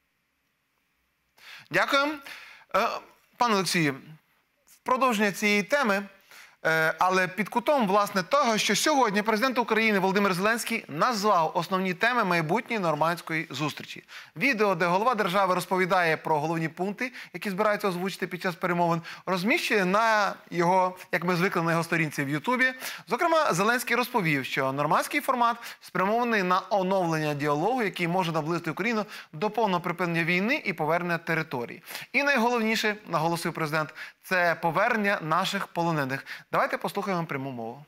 Дякую. Пане Олексію, в продовження цієї теми, але під кутом, власне, того, що сьогодні президент України Володимир Зеленський назвав основні теми майбутньої нормандської зустрічі. Відео, де голова держави розповідає про головні пункти, які збираються озвучити під час перемовин, розміщує на його, як ми звикли, на його сторінці в Ютубі. Зокрема, Зеленський розповів, що нормандський формат спрямований на оновлення діалогу, який може наблизити Україну до повного припинення війни і повернення територій. І найголовніше, наголосив президент, це повернення наших полонених. Давайте послухаємо пряму мову.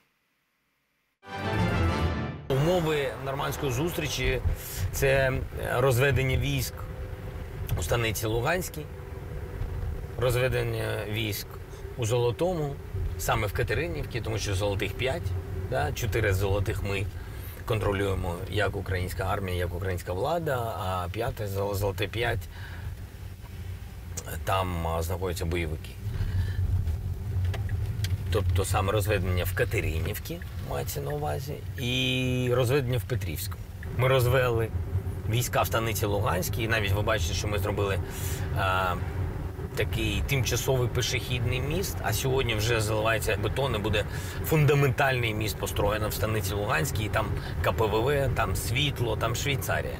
Умови нормандської зустрічі – це розведення військ у станиці Луганській, розведення військ у Золотому, саме в Катеринівці, тому що золотих 5, 4 золотих ми контролюємо як українська армія, як українська влада, а 5, золоте 5, там знаходяться бойовики. Тобто саме розведення в Катеринівці, мається на увазі, і розведення в Петрівському. Ми розвели війська в станиці Луганській, і навіть ви бачите, що ми зробили такий тимчасовий пішохідний міст, а сьогодні вже заливається бетон і буде фундаментальний міст построєно в станиці Луганській, і там КПВВ, там світло, там Швейцарія.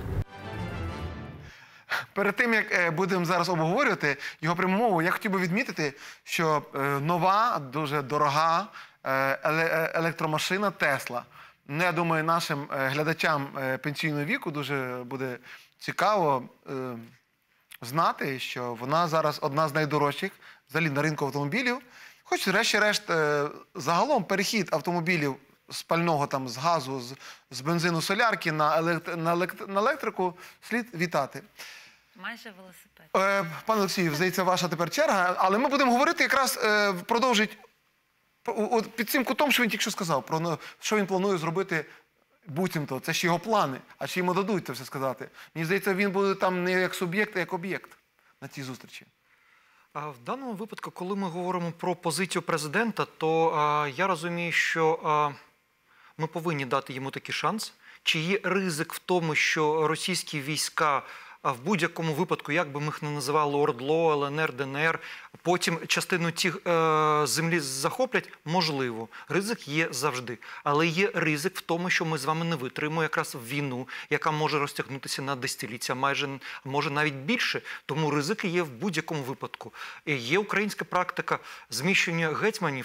Перед тим, як будемо зараз обговорювати його пряму мову, я хотів би відмітити, що нова, дуже дорога електромашина Тесла. Я думаю, нашим глядачам пенсійного віку дуже буде цікаво знати, що вона зараз одна з найдорожчих взагалі на ринку автомобілів. Хоч, врешті-решт, загалом перехід автомобілів з пального, там, з газу, з бензину, солярки на електрику слід вітати. Майже велосипед. Пане Олексію, здається, ваша тепер черга, але ми будемо говорити якраз продовжить під цим кутом, що він тільки що сказав, про що він планує зробити буцімто. Це ж його плани, а чи йому дадуть це все сказати. Мені здається, він буде там не як суб'єкт, а як об'єкт на цій зустрічі. В даному випадку, коли ми говоримо про позицію президента, то я розумію, що ми повинні дати йому такий шанс. Чи є ризик в тому, що російські війська в будь-якому випадку, як би ми їх не називали, ОРДЛО, ЛНР, ДНР, потім частину тих землі захоплять? Можливо. Ризик є завжди. Але є ризик в тому, що ми з вами не витримуємо якраз війну, яка може розтягнутися на десятиліття, може навіть більше. Тому ризики є в будь-якому випадку. Є українська практика зміщення гетьманів,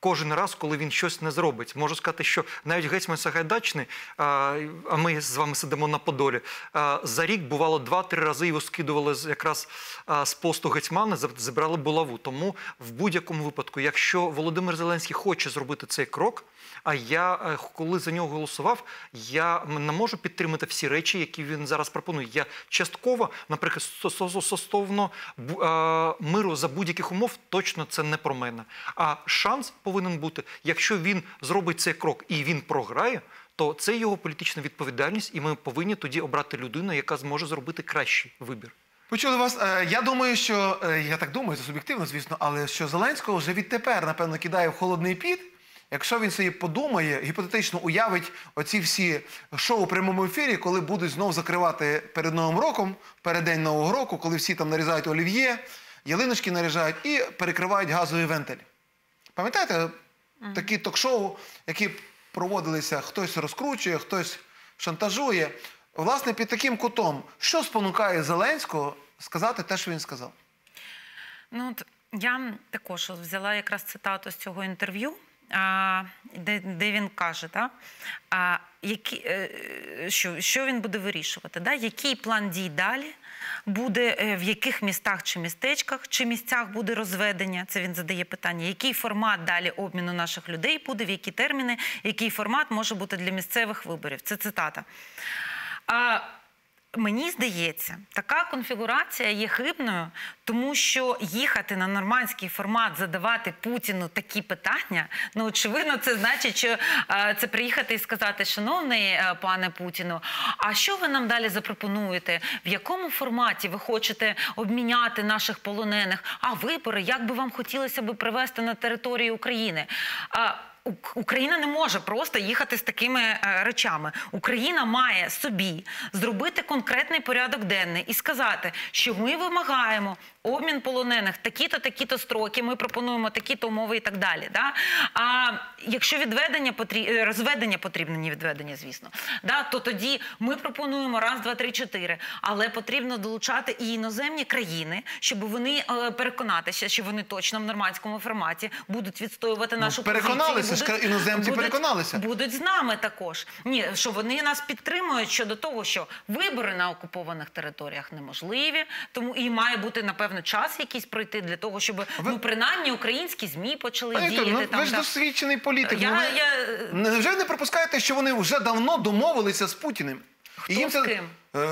кожен раз, коли він щось не зробить. Можу сказати, що навіть гетьман Сагайдачний, а ми з вами сидимо на Подолі, за рік бувало 2-3 рази його скидували якраз з посту гетьмана, забрали булаву. Тому в будь-якому випадку, якщо Володимир Зеленський хоче зробити цей крок, а я, коли за нього голосував, я не можу підтримати всі речі, які він зараз пропонує. Я частково, наприклад, стосовно миру за будь-яких умов, точно це не про мене. А шанс повинен бути, якщо він зробить цей крок і він програє, то це його політична відповідальність, і ми повинні тоді обрати людину, яка зможе зробити кращий вибір. Почули вас. Я думаю, що, я так думаю, це суб'єктивно, звісно, але що Зеленського вже відтепер, напевно, кидає в холодний піт, якщо він собі подумає, гіпотетично уявить оці всі шоу у прямому ефірі, коли будуть знов закривати перед Новим роком, переддень Нового року, коли всі там нарізають олів'є, ялиночки наряжають і перекривають газовий вентиль. Пам'ятаєте такі ток-шоу, які проводилися, хтось розкручує, хтось шантажує. Власне, під таким кутом, що спонукає Зеленського сказати те, що він сказав? Ну, от я також взяла якраз цитату з цього інтерв'ю, де він каже, що він буде вирішувати, який план дій далі буде, в яких містах чи містечках, чи місцях буде розведення, це він задає питання, який формат далі обміну наших людей буде, в які терміни, який формат може бути для місцевих виборів. Це цитата. Мені здається, така конфігурація є хибною, тому що їхати на нормандський формат, задавати Путіну такі питання, ну, очевидно, це значить, що це приїхати і сказати, шановний пане Путіну, а що ви нам далі запропонуєте? В якому форматі ви хочете обміняти наших полонених? А вибори, як би вам хотілося би привести на територію України? Україна не може просто їхати з такими речами. Україна має собі зробити конкретний порядок денний і сказати, що ми вимагаємо обмін полонених, такі-то, такі-то строки, ми пропонуємо такі-то умови і так далі. Да? А якщо розведення потрібно, не відведення, звісно, да? То тоді ми пропонуємо 1, 2, 3, 4, але потрібно долучати і іноземні країни, щоб вони переконатися, що вони точно в нормандському форматі будуть відстоювати нашу позицію. Іноземці переконалися. Будуть з нами також. Ні, що вони нас підтримують щодо того, що вибори на окупованих територіях неможливі, тому і має бути, напевно, час якийсь пройти для того, щоб, принаймні, українські ЗМІ почали діяти. Ви ж досвідчений політик. Невже ви не припускаєте, що вони вже давно домовилися з Путіним? Хто з ким?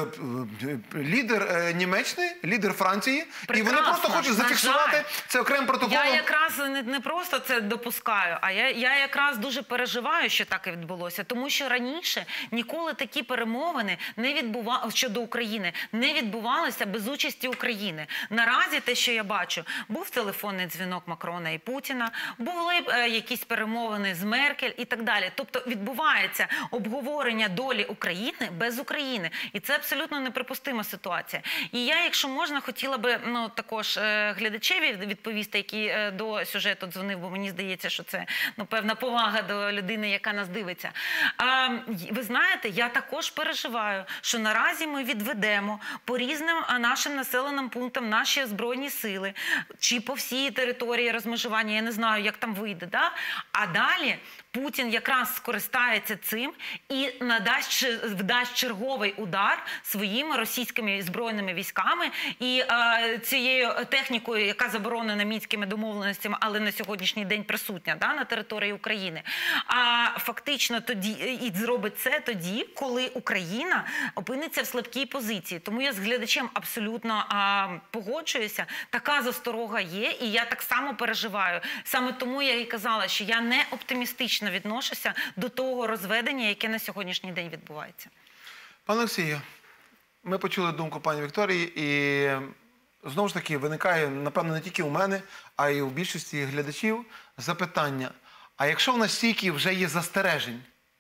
Лідер Німеччини, лідер Франції, і вони просто хочуть зафіксувати це окремим протоколом. Я якраз не просто це допускаю, а я якраз дуже переживаю, що так і відбулося, тому що раніше ніколи такі перемовини щодо України не відбувалися без участі України. Наразі те, що я бачу, був телефонний дзвінок Макрона і Путіна, були якісь перемовини з Меркель і так далі. Тобто відбувається обговорення долі України без України. І це абсолютно неприпустима ситуація. І я, якщо можна, хотіла би також глядачеві відповісти, який до сюжету дзвонив, бо мені здається, що це певна повага до людини, яка нас дивиться. Ви знаєте, я також переживаю, що наразі ми відведемо по різним нашим населеним пунктам наші Збройні сили, чи по всій території розмежування, я не знаю, як там вийде, да? А далі Путін якраз скористається цим і вдасть черговий удар своїми російськими збройними військами і цією технікою, яка заборонена мінськими домовленостями, але на сьогоднішній день присутня на території України. А фактично тоді і зробить це тоді, коли Україна опиниться в слабкій позиції. Тому я з глядачем абсолютно погоджуюся. Така засторога є, і я так само переживаю. Саме тому я і казала, що я не оптимістично відношуся до того розведення, яке на сьогоднішній день відбувається. Пане Олексію, ми почули думку пані Вікторії, і знову ж таки виникає, напевно, не тільки у мене, а й у більшості глядачів запитання. А якщо в нас стільки вже є застережень,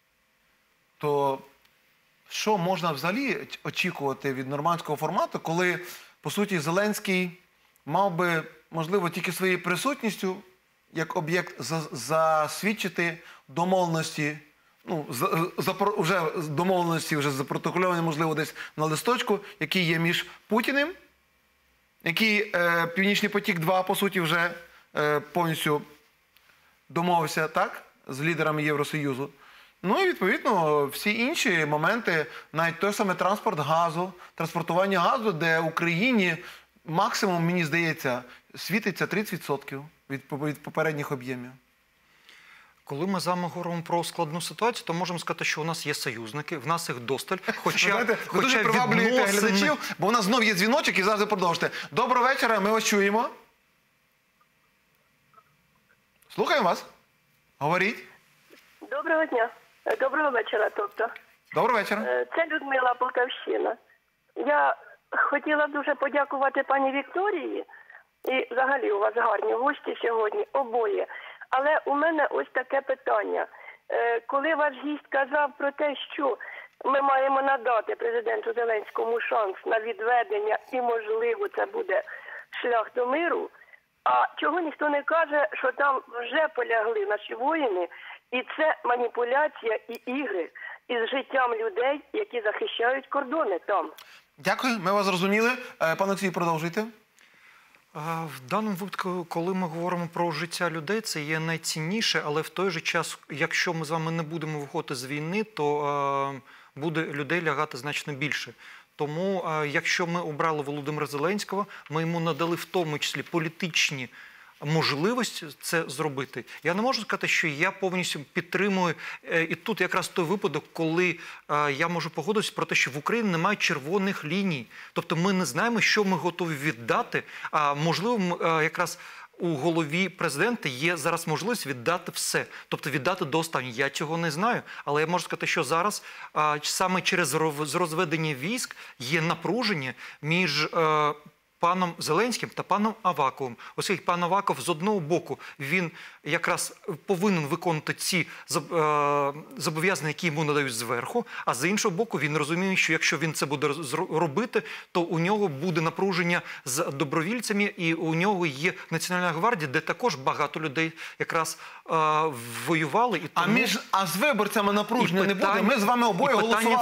то що можна взагалі очікувати від нормандського формату, коли, по суті, Зеленський мав би, можливо, тільки своєю присутністю як об'єкт засвідчити домовленості, вже домовленості вже запротокольовані, можливо, десь на листочку, які є між Путіним, який Північний потік-2, по суті, вже повністю домовився, так, з лідерами Євросоюзу. Ну і, відповідно, всі інші моменти, навіть той самий транспорт газу, транспортування газу, де Україні максимум, мені здається, світиться 30% від попередніх об'ємів. Коли ми з вами говоримо про складну ситуацію, то можемо сказати, що у нас є союзники, в нас їх досталь. Ви дуже приваблюєте глядачів, бо у нас знов є дзвіночок і завжди продовжуйте. Доброго вечора, ми вас чуємо. Слухаємо вас. Говоріть. Доброго дня. Доброго вечора, тобто. Доброго вечора. Це Людмила, Полтавщина. Я хотіла дуже подякувати пані Вікторії. І взагалі у вас гарні гості сьогодні, обоє. Але у мене ось таке питання. Коли ваш гість казав про те, що ми маємо надати президенту Зеленському шанс на відведення і, можливо, це буде шлях до миру, а чого ніхто не каже, що там вже полягли наші воїни, і це маніпуляція і ігри із життям людей, які захищають кордони там. Дякую, ми вас зрозуміли. Пане Олексій, продовжуйте. В даному випадку, коли ми говоримо про життя людей, це є найцінніше, але в той же час, якщо ми з вами не будемо виходити з війни, то буде людей лягати значно більше. Тому, якщо ми обрали Володимира Зеленського, ми йому надали в тому числі політичні можливості це зробити. Я не можу сказати, що я повністю підтримую, і тут якраз той випадок, коли я можу погодитися про те, що в Україні немає червоних ліній. Тобто ми не знаємо, що ми готові віддати, а можливо, якраз у голові президента є зараз можливість віддати все. Тобто віддати до останнього. Я цього не знаю, але я можу сказати, що зараз саме через розведення військ є напруження між паном Зеленським та паном Аваковим. Оскільки пан Аваков з одного боку, він якраз повинен виконувати ці зобов'язання, які йому надають зверху, а з іншого боку, він розуміє, що якщо він це буде робити, то у нього буде напруження з добровільцями, і у нього є Національна гвардія, де також багато людей якраз воювали. І тому... А з виборцями напруження не буде? Ми з вами обоє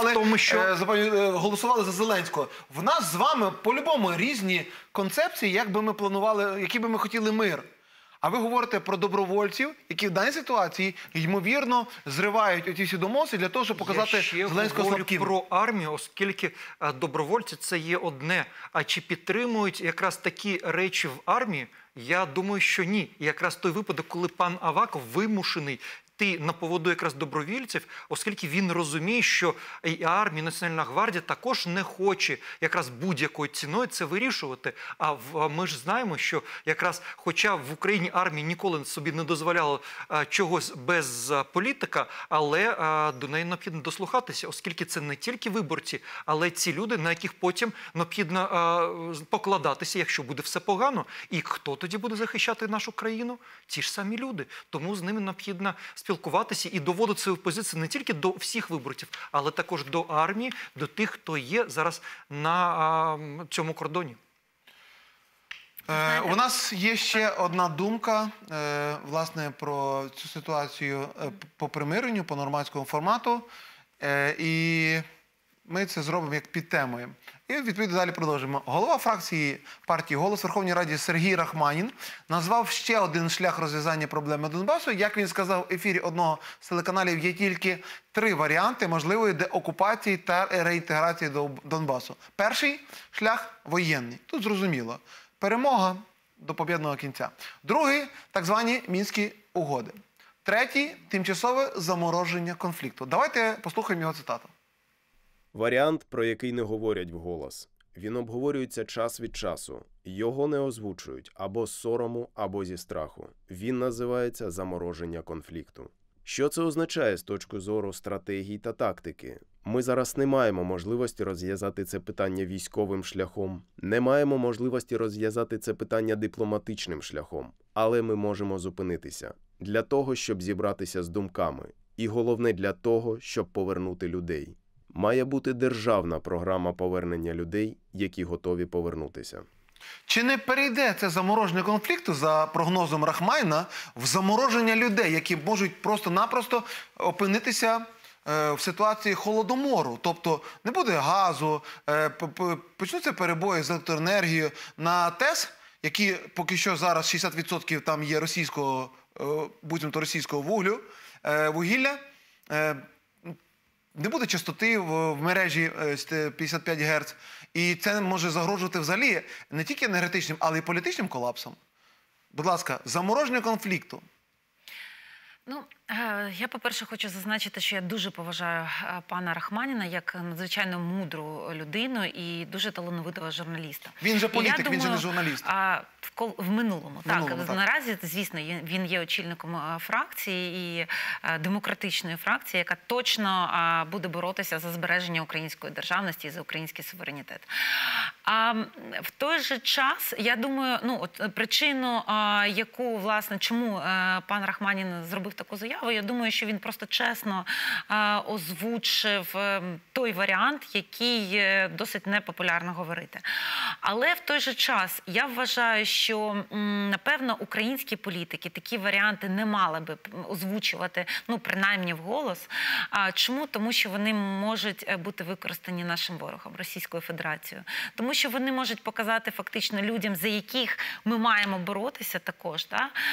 голосували за Зеленського. В нас з вами по-любому різні концепції, як би ми планували, який би ми хотіли мир. А ви говорите про добровольців, які в даній ситуації, ймовірно, зривають оці всі домовленості для того, щоб показати Зеленського слабким. Я говорю про армію, оскільки добровольці – це є одне. А чи підтримують якраз такі речі в армії? Я думаю, що ні. І якраз той випадок, коли пан Аваков вимушений на поводу якраз добровільців, оскільки він розуміє, що і армія, Національна гвардія також не хоче якраз будь-якою ціною це вирішувати. А ми ж знаємо, що якраз, хоча в Україні армія ніколи собі не дозволяла чогось без політика, але до неї необхідно дослухатися, оскільки це не тільки виборці, але ці люди, на яких потім необхідно покладатися, якщо буде все погано. І хто тоді буде захищати нашу країну? Ті ж самі люди. Тому з ними необхідно спілкуватися і доводити свою позицію не тільки до всіх виборців, але також до армії, до тих, хто є зараз на цьому кордоні. У нас є ще одна думка, власне, про цю ситуацію по примиренню, по нормандському формату. І ми це зробимо як під темою. І, відповідно, далі продовжимо. Голова фракції партії «Голос» в Верховній Раді Сергій Рахманін назвав ще один шлях розв'язання проблеми Донбасу. Як він сказав в ефірі одного з телеканалів, є тільки 3 варіанти можливої деокупації та реінтеграції до Донбасу. Перший шлях – воєнний. Тут зрозуміло. Перемога до побєдного кінця. Другий – так звані Мінські угоди. Третій – тимчасове замороження конфлікту. Давайте послухаємо його цитату. Варіант, про який не говорять вголос. Він обговорюється час від часу. Його не озвучують або з сорому, або зі страху. Він називається замороження конфлікту. Що це означає з точки зору стратегії та тактики? Ми зараз не маємо можливості розв'язати це питання військовим шляхом, не маємо можливості розв'язати це питання дипломатичним шляхом, але ми можемо зупинитися для того, щоб зібратися з думками, і головне для того, щоб повернути людей. Має бути державна програма повернення людей, які готові повернутися. Чи не перейде це замороження конфлікту, за прогнозом Рахманіна, в замороження людей, які можуть просто-напросто опинитися в ситуації холодомору? Тобто не буде газу, почнуться перебої з електроенергією. На ТЕС які поки що зараз 60% там є російського, буцімто російського вугілля, не буде частоти в мережі 55 Гц. І це може загрожувати взагалі не тільки енергетичним, але й політичним колапсом. Будь ласка, замороження конфлікту. Ну, я, по-перше, хочу зазначити, що я дуже поважаю пана Рахманіна як надзвичайно мудру людину і дуже талановитого журналіста. Він же політик, він же не журналіст. В минулому. Так. Наразі, звісно, він є очільником фракції і демократичної фракції, яка точно буде боротися за збереження української державності і за український суверенітет. А в той же час, я думаю, причину, яку, власне, чому пан Рахманін зробив таку заяву, я думаю, що він просто чесно озвучив той варіант, який досить непопулярно говорити. Але в той же час я вважаю, що, напевно, українські політики такі варіанти не мали би озвучувати, принаймні вголос. Чому? Тому що вони можуть бути використані нашим ворогом, Російською Федерацією. Тому що вони можуть показати фактично людям, за яких ми маємо боротися також,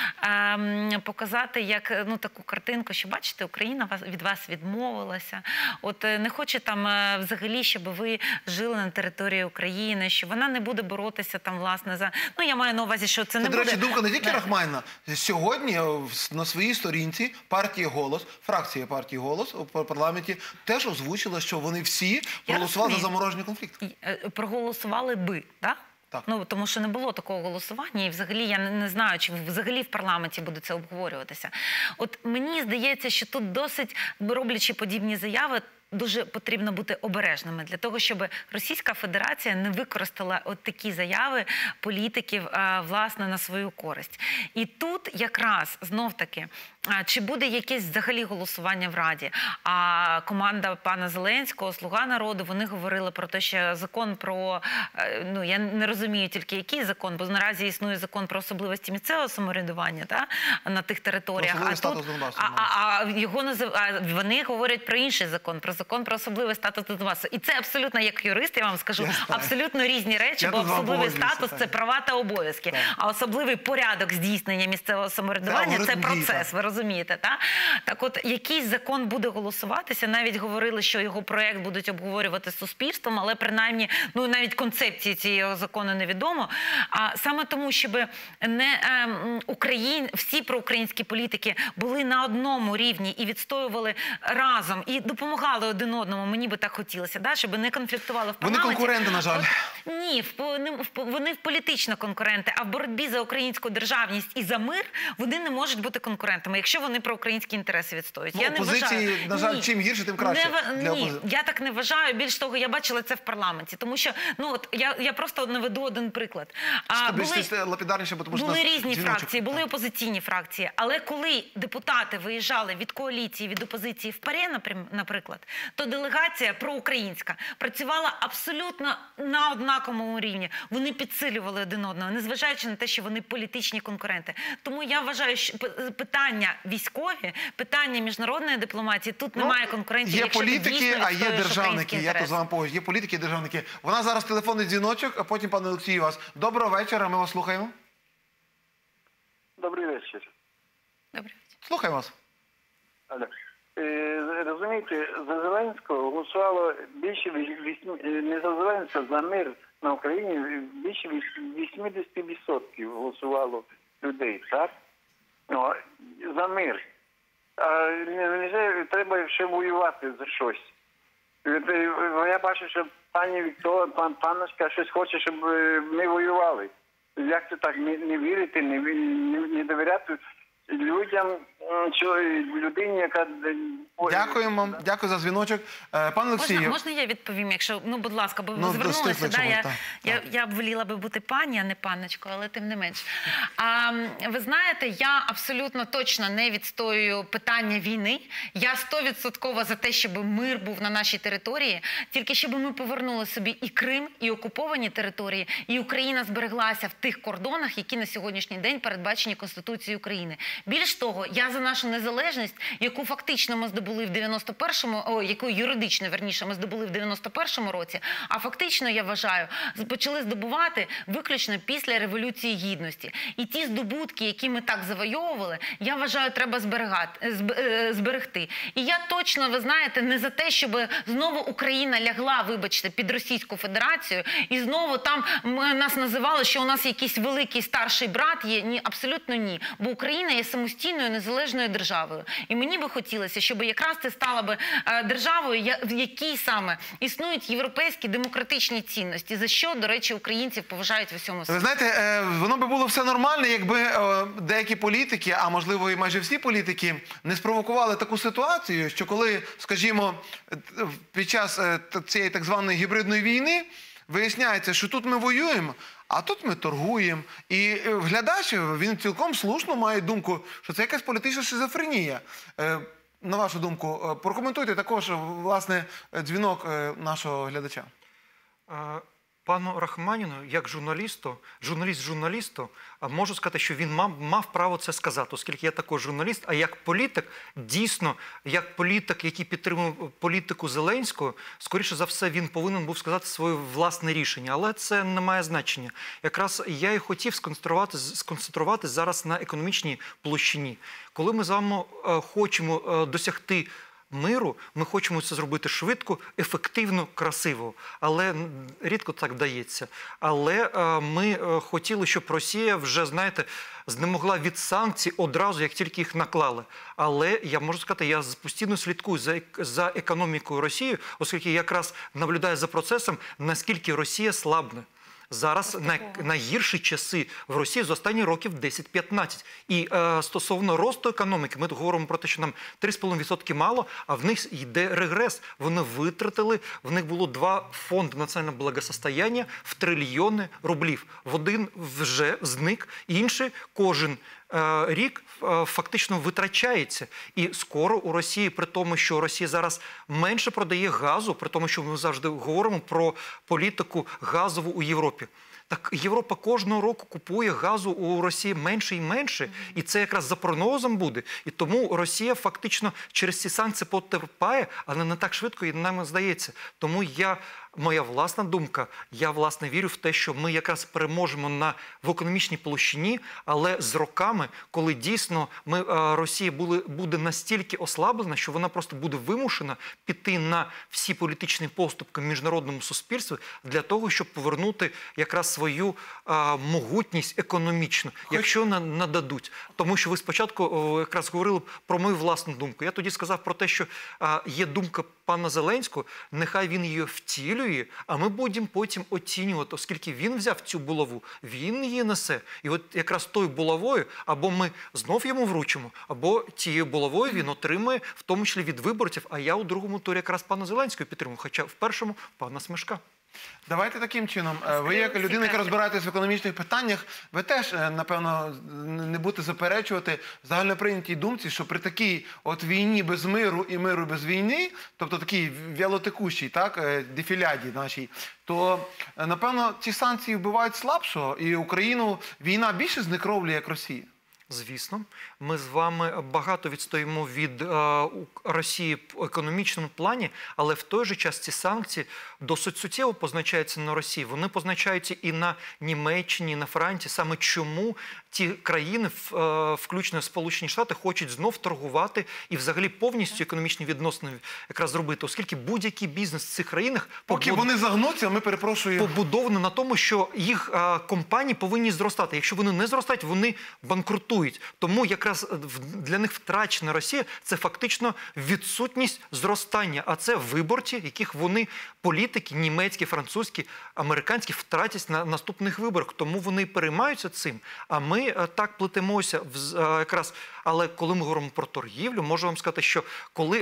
показати як таку картинку, що, бачите, Україна від вас відмовилася, не хоче там взагалі, щоб ви жили на території України, що вона не буде боротися там, власне, за... я маю на увазі, що це не буде... До речі, думка не тільки Рахманіна. Сьогодні на своїй сторінці партії «Голос», фракція партії «Голос» у парламенті теж озвучила, що вони всі проголосували за замороження конфлікту. Проголосували би, так? Так. Тому що не було такого голосування, і взагалі я не знаю, чи взагалі в парламенті буде це обговорюватися. Мені здається, що тут досить, роблячи подібні заяви, дуже потрібно бути обережними для того, щоб Російська Федерація не використала такі заяви політиків, власне, на свою користь. І тут якраз, знов-таки, чи буде якесь взагалі голосування в Раді? А команда пана Зеленського, «Слуга народу», вони говорили про те, що закон про... я не розумію тільки, який закон, бо наразі існує закон про особливості місцевого самоврядування на тих територіях. Вони говорять про інший закон, про закон про особливий статус Донбасу. І це абсолютно, як юрист, я вам скажу, абсолютно різні речі, бо особливий статус – це права та обов'язки. А особливий порядок здійснення місцевого самоврядування – це процес, ви розумієте, так? Так от, якийсь закон буде голосуватися, навіть говорили, що його проєкт будуть обговорювати з суспільством, але принаймні, навіть концепції цієї закону невідомо. А саме тому, щоб всі проукраїнські політики були на одному рівні і відстоювали разом, і допомагали один одному, мені би так хотілося, щоб не конфліктували в парламенті. Вони конкуренти, на жаль. Ні, вони політично конкуренти, а в боротьбі за українську державність і за мир вони не можуть бути конкурентами, якщо вони про українські інтереси відстоюють. Я не вважаю. Опозиції, на жаль, чим гірше, тим краще. Ні, я так не вважаю. Більш того, я бачила це в парламенті. Тому що, я просто наведу один приклад. Були різні фракції, були опозиційні фракції. Але коли депутати виїжджали від коаліції, від опозиції в ПАРЄ, наприклад, то делегація проукраїнська працювала абсолютно на однаковому рівні. Вони підсилювали один одного, незважаючи на те, що вони політичні конкуренти. Тому я вважаю, що питання військові, питання міжнародної дипломатії, тут немає конкуренції. Є політики, а є державники. Я тут з вами погоджуюсь. Є політики і державники. Вона зараз телефонний дзвіночок, а потім, пане Олексію, вас. Доброго вечора, ми вас слухаємо. Добрий вечір. Добрий вечір. Слухаємо вас. Розумієте, за Зеленського голосувало більше, не за Зеленського, за мир на Україні, більше 80% голосувало людей, так? За мир. А не треба ще воювати за щось. Я бачу, що пані Вікторія, паночка щось хоче, щоб ми воювали. Як це так? Не вірити, не довіряти людям, людині, яка... Дякуємо вам, дякую за дзвіночок. Пане Олексію. Можна я відповім, якщо, будь ласка, бо ви звернулися, я б воліла би бути пані, а не панночкою, але тим не менш. Ви знаєте, я абсолютно точно не відстоюю питання війни. Я 100% за те, щоб мир був на нашій території, тільки щоб ми повернули собі і Крим, і окуповані території, і Україна збереглася в тих кордонах, які на сьогоднішній день передбачені Конституцією України. Більш того, я за нашу незалежність, яку фактично ми здобули здобули в 91-му, яку юридично, верніше, ми здобули в 91-му році, а фактично, я вважаю, почали здобувати виключно після Революції Гідності. І ті здобутки, які ми так завойовували, я вважаю, треба зберегти. І я точно, ви знаєте, не за те, щоб знову Україна лягла, вибачте, під Російську Федерацію, і знову там нас називали, що у нас якийсь великий старший брат є. Ні, абсолютно ні. Бо Україна є самостійною, незалежною державою. І мені би хотілося, щоб якраз це стала би державою, в якій саме існують європейські демократичні цінності, за що, до речі, українців поважають в усьому світі. Ви знаєте, воно би було все нормально, якби деякі політики, а можливо і майже всі політики, не спровокували таку ситуацію, що коли, скажімо, під час цієї так званої гібридної війни виясняється, що тут ми воюємо, а тут ми торгуємо. І глядач, він цілком слушно має думку, що це якась політична шизофренія. На вашу думку, прокоментуйте також, власне, дзвінок нашого глядача. Пану Рахманіну, як журналіст, можу сказати, що він мав право це сказати, оскільки я також журналіст, а як політик, дійсно, як політик, який підтримує політику Зеленського, скоріше за все, він повинен був сказати своє власне рішення. Але це не має значення. Якраз я і хотів сконцентрувати зараз на економічній площині. Коли ми з вами хочемо досягти миру, ми хочемо це зробити швидко, ефективно, красиво. Але рідко так вдається. Але ми хотіли, щоб Росія вже, знаєте, знемогла від санкцій одразу, як тільки їх наклали. Але я можу сказати, я постійно слідкую за економікою Росії, оскільки я якраз наблюдаю за процесом, наскільки Росія слабне. Зараз найгірші часи в Росії з останніх років 10-15. І стосовно росту економіки, ми говоримо про те, що нам 3,5% мало, а в них йде регрес. Вони витратили, в них було 2 фонди національного благосостояння в трильйони рублів. Один вже зник, інший кожен рік фактично витрачається. І скоро у Росії, при тому, що Росія зараз менше продає газу, при тому, що ми завжди говоримо про політику газову у Європі. Так Європа кожного року купує газу у Росії менше і менше, і це якраз за прогнозом буде. І тому Росія фактично через ці санкції потерпає, але не так швидко, і нам здається. Тому моя власна думка, я власне вірю в те, що ми якраз переможемо в економічній площині, але з роками, коли дійсно Росія буде настільки ослаблена, що вона просто буде вимушена піти на всі політичні поступки в міжнародному суспільстві для того, щоб повернути якраз свою могутність економічну, якщо нададуть. Тому що ви спочатку якраз говорили про мою власну думку. Я тоді сказав про те, що є думка пана Зеленського, нехай він її втілює, а ми будемо потім оцінювати, оскільки він взяв цю булаву, він її несе. І от якраз тою булавою або ми знов йому вручимо, або тією булавою він отримує, в тому числі від виборців, а я у другому турі якраз пана Зеленського підтримую, хоча в першому пана Смешка. Давайте таким чином. Ви як людина, яка розбираєтесь в економічних питаннях, ви теж, напевно, не будете заперечувати загальноприйнятій думці, що при такій от війні без миру і миру без війни, тобто такій вялотекущій, так, дефіляді нашій, то, напевно, ці санкції вбивають слабшого, і Україну війна більше знекровлює, як Росія. Звісно, ми з вами багато відстоїмо від Росії в економічному плані, але в той же час ці санкції досить суттєво позначаються на Росії. Вони позначаються і на Німеччині, і на Франції. Саме чому ті країни, включно Сполучені Штати, хочуть знов торгувати і взагалі повністю економічні відносини якраз зробити, оскільки будь-який бізнес в цих країнах... Поки вони загнуться, ми перепрошуємо... Побудований на тому, що їх компанії повинні зростати. Якщо вони не зростають, вони банкрутують. Тому якраз для них втрачена Росія – це фактично відсутність зростання. А це виборці, яких вони, політики, німецькі, французькі, американські, втратять на наступних виборах. Тому вони переймаються цим. А ми так плетемося якраз. Але коли ми говоримо про торгівлю, можу вам сказати, що коли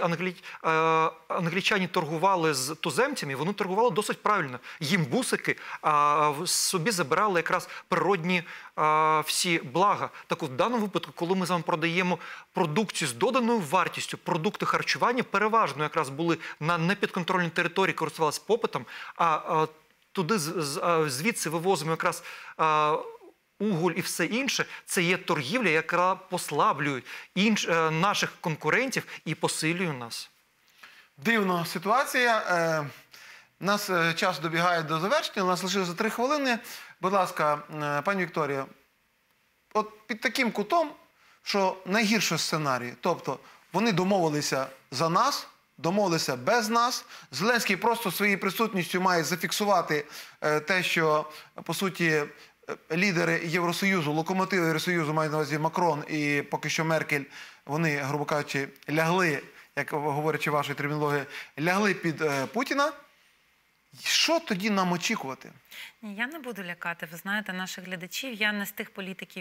англічані торгували з туземцями, вони торгували досить правильно. Їм бусики собі забирали якраз природні всі блага. Так от в даному випадку, коли ми з вами продаємо продукцію з доданою вартістю, продукти харчування переважно якраз були на непідконтрольній території, користувалися попитом, а туди звідси вивозимо якраз уголь і все інше – це є торгівля, яка послаблює наших конкурентів і посилює нас. Дивна ситуація. Нас час добігає до завершення, у нас лишилося 3 хвилини. Будь ласка, пані Вікторія, от під таким кутом, що найгірший сценарій, тобто вони домовилися за нас, домовилися без нас, Зеленський просто своєю присутністю має зафіксувати те, що, по суті, лідери Євросоюзу, локомотиви Євросоюзу, мають на увазі Макрон і поки що Меркель, вони, грубо кажучи, лягли, як говорячи вашою термінологією, лягли під Путіна. Що тоді нам очікувати? Ні, я не буду лякати, ви знаєте, наших глядачів. Я не з тих політиків,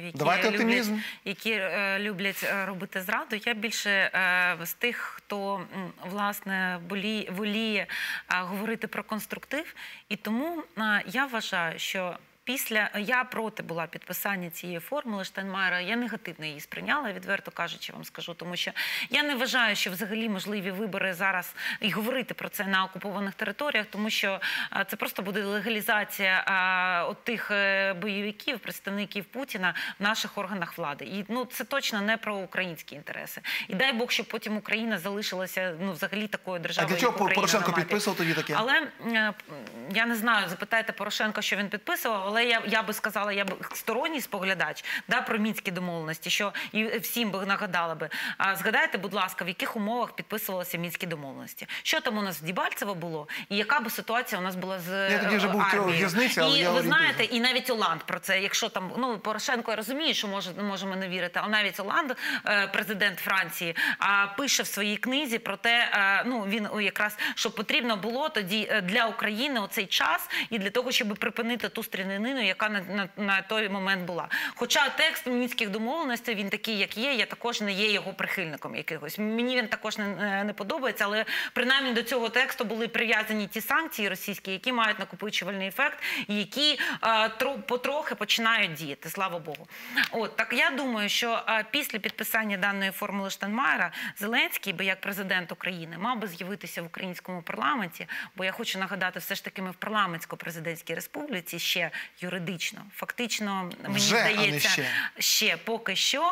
які люблять робити зраду. Я більше з тих, хто, власне, воліє говорити про конструктив. І тому я вважаю, що я проти була підписання цієї формули Штайнмайєра, я негативно її сприйняла, відверто кажучи, вам скажу, тому що я не вважаю, що взагалі можливі вибори зараз і говорити про це на окупованих територіях, тому що це просто буде легалізація тих бойовиків, представників Путіна в наших органах влади. І це точно не про українські інтереси. І дай Бог, щоб потім Україна залишилася взагалі такою державою. А для чого Порошенко підписував тоді таке? Але я не знаю, запитайте Порошенка, що він підписував, але я би сказала, я б сторонній споглядач про мінські домовленості, що і всім би нагадала би. Згадайте, будь ласка, в яких умовах підписувалися мінські домовленості? Що там у нас в Дебальцево було? І яка би ситуація у нас була з армією? І ви знаєте, і навіть Оланд про це, якщо там, Порошенко, я розумію, що можемо не вірити, але навіть Оланд, президент Франції, пише в своїй книзі про те, він якраз, що потрібно було тоді для України оцей час і для того, щоб припинити ту стрілянину, яка на той момент була. Хоча текст мінських домовленостей, він такий, як є, я також не є його прихильником якихось. Мені він також не подобається, але принаймні до цього тексту були прив'язані ті санкції російські, які мають накопичувальний ефект і які потрохи починають діяти, слава Богу. Так я думаю, що після підписання даної формули Штайнмайєра Зеленський би, як президент України, мав би з'явитися в українському парламенті, бо я хочу нагадати, все ж таки ми в парламентсько-президентській республіці ще юридично. Фактично, мені здається, ще поки що,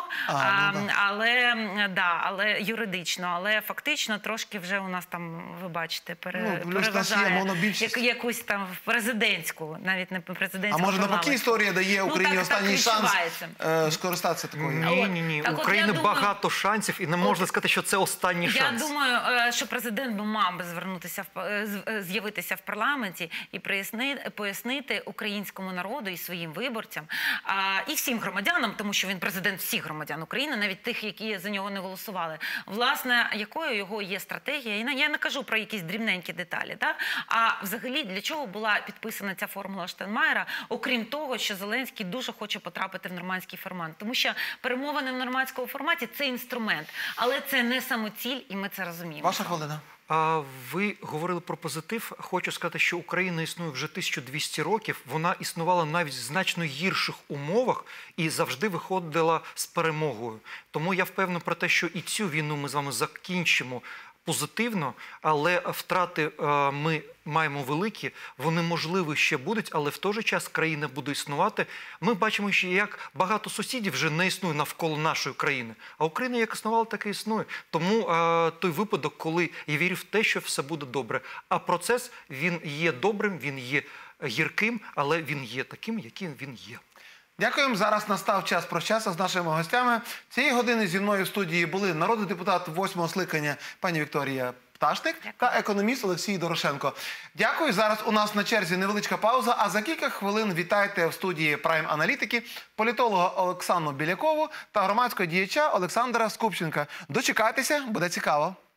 але юридично, але фактично трошки вже у нас там, ви бачите, переважає якусь там президентську, навіть не президентську. А може навпаки історія дає Україні останній шанс скористатися такою? Ні. У України багато шансів і не можна сказати, що це останній шанс. Я думаю, що президент би мав би з'явитися в парламенті і пояснити українському народу і своїм виборцям, і всім громадянам, тому що він президент всіх громадян України, навіть тих, які за нього не голосували. Власне, якою його є стратегія? І я не кажу про якісь дрібненькі деталі, а взагалі для чого була підписана ця формула Штайнмайєра, окрім того, що Зеленський дуже хоче потрапити в нормандський формат. Тому що перемовини в нормандському форматі – це інструмент, але це не самоціль, і ми це розуміємо. Ваша хвилина. Ви говорили про позитив. Хочу сказати, що Україна існує вже 1200 років. Вона існувала навіть в значно гірших умовах і завжди виходила з перемогою. Тому я впевнений про те, що і цю війну ми з вами закінчимо позитивно, але втрати ми маємо великі, вони можливі ще будуть, але в той же час країна буде існувати. Ми бачимо, що як багато сусідів вже не існує навколо нашої країни, а Україна як існувала, так і існує. Тому той випадок, коли я вірю в те, що все буде добре. А процес, він є добрим, він є гірким, але він є таким, яким він є. Дякуємо. Зараз настав час прощатися з нашими гостями. Цієї години зі мною в студії були народний депутат 8-го скликання пані Вікторія Пташник та економіст Олексій Дорошенко. Дякую. Зараз у нас на черзі невеличка пауза, а за кілька хвилин вітайте в студії Prime Аналітики політолога Оксану Білякову та громадського діяча Олександра Скупченка. Дочекайтеся, буде цікаво.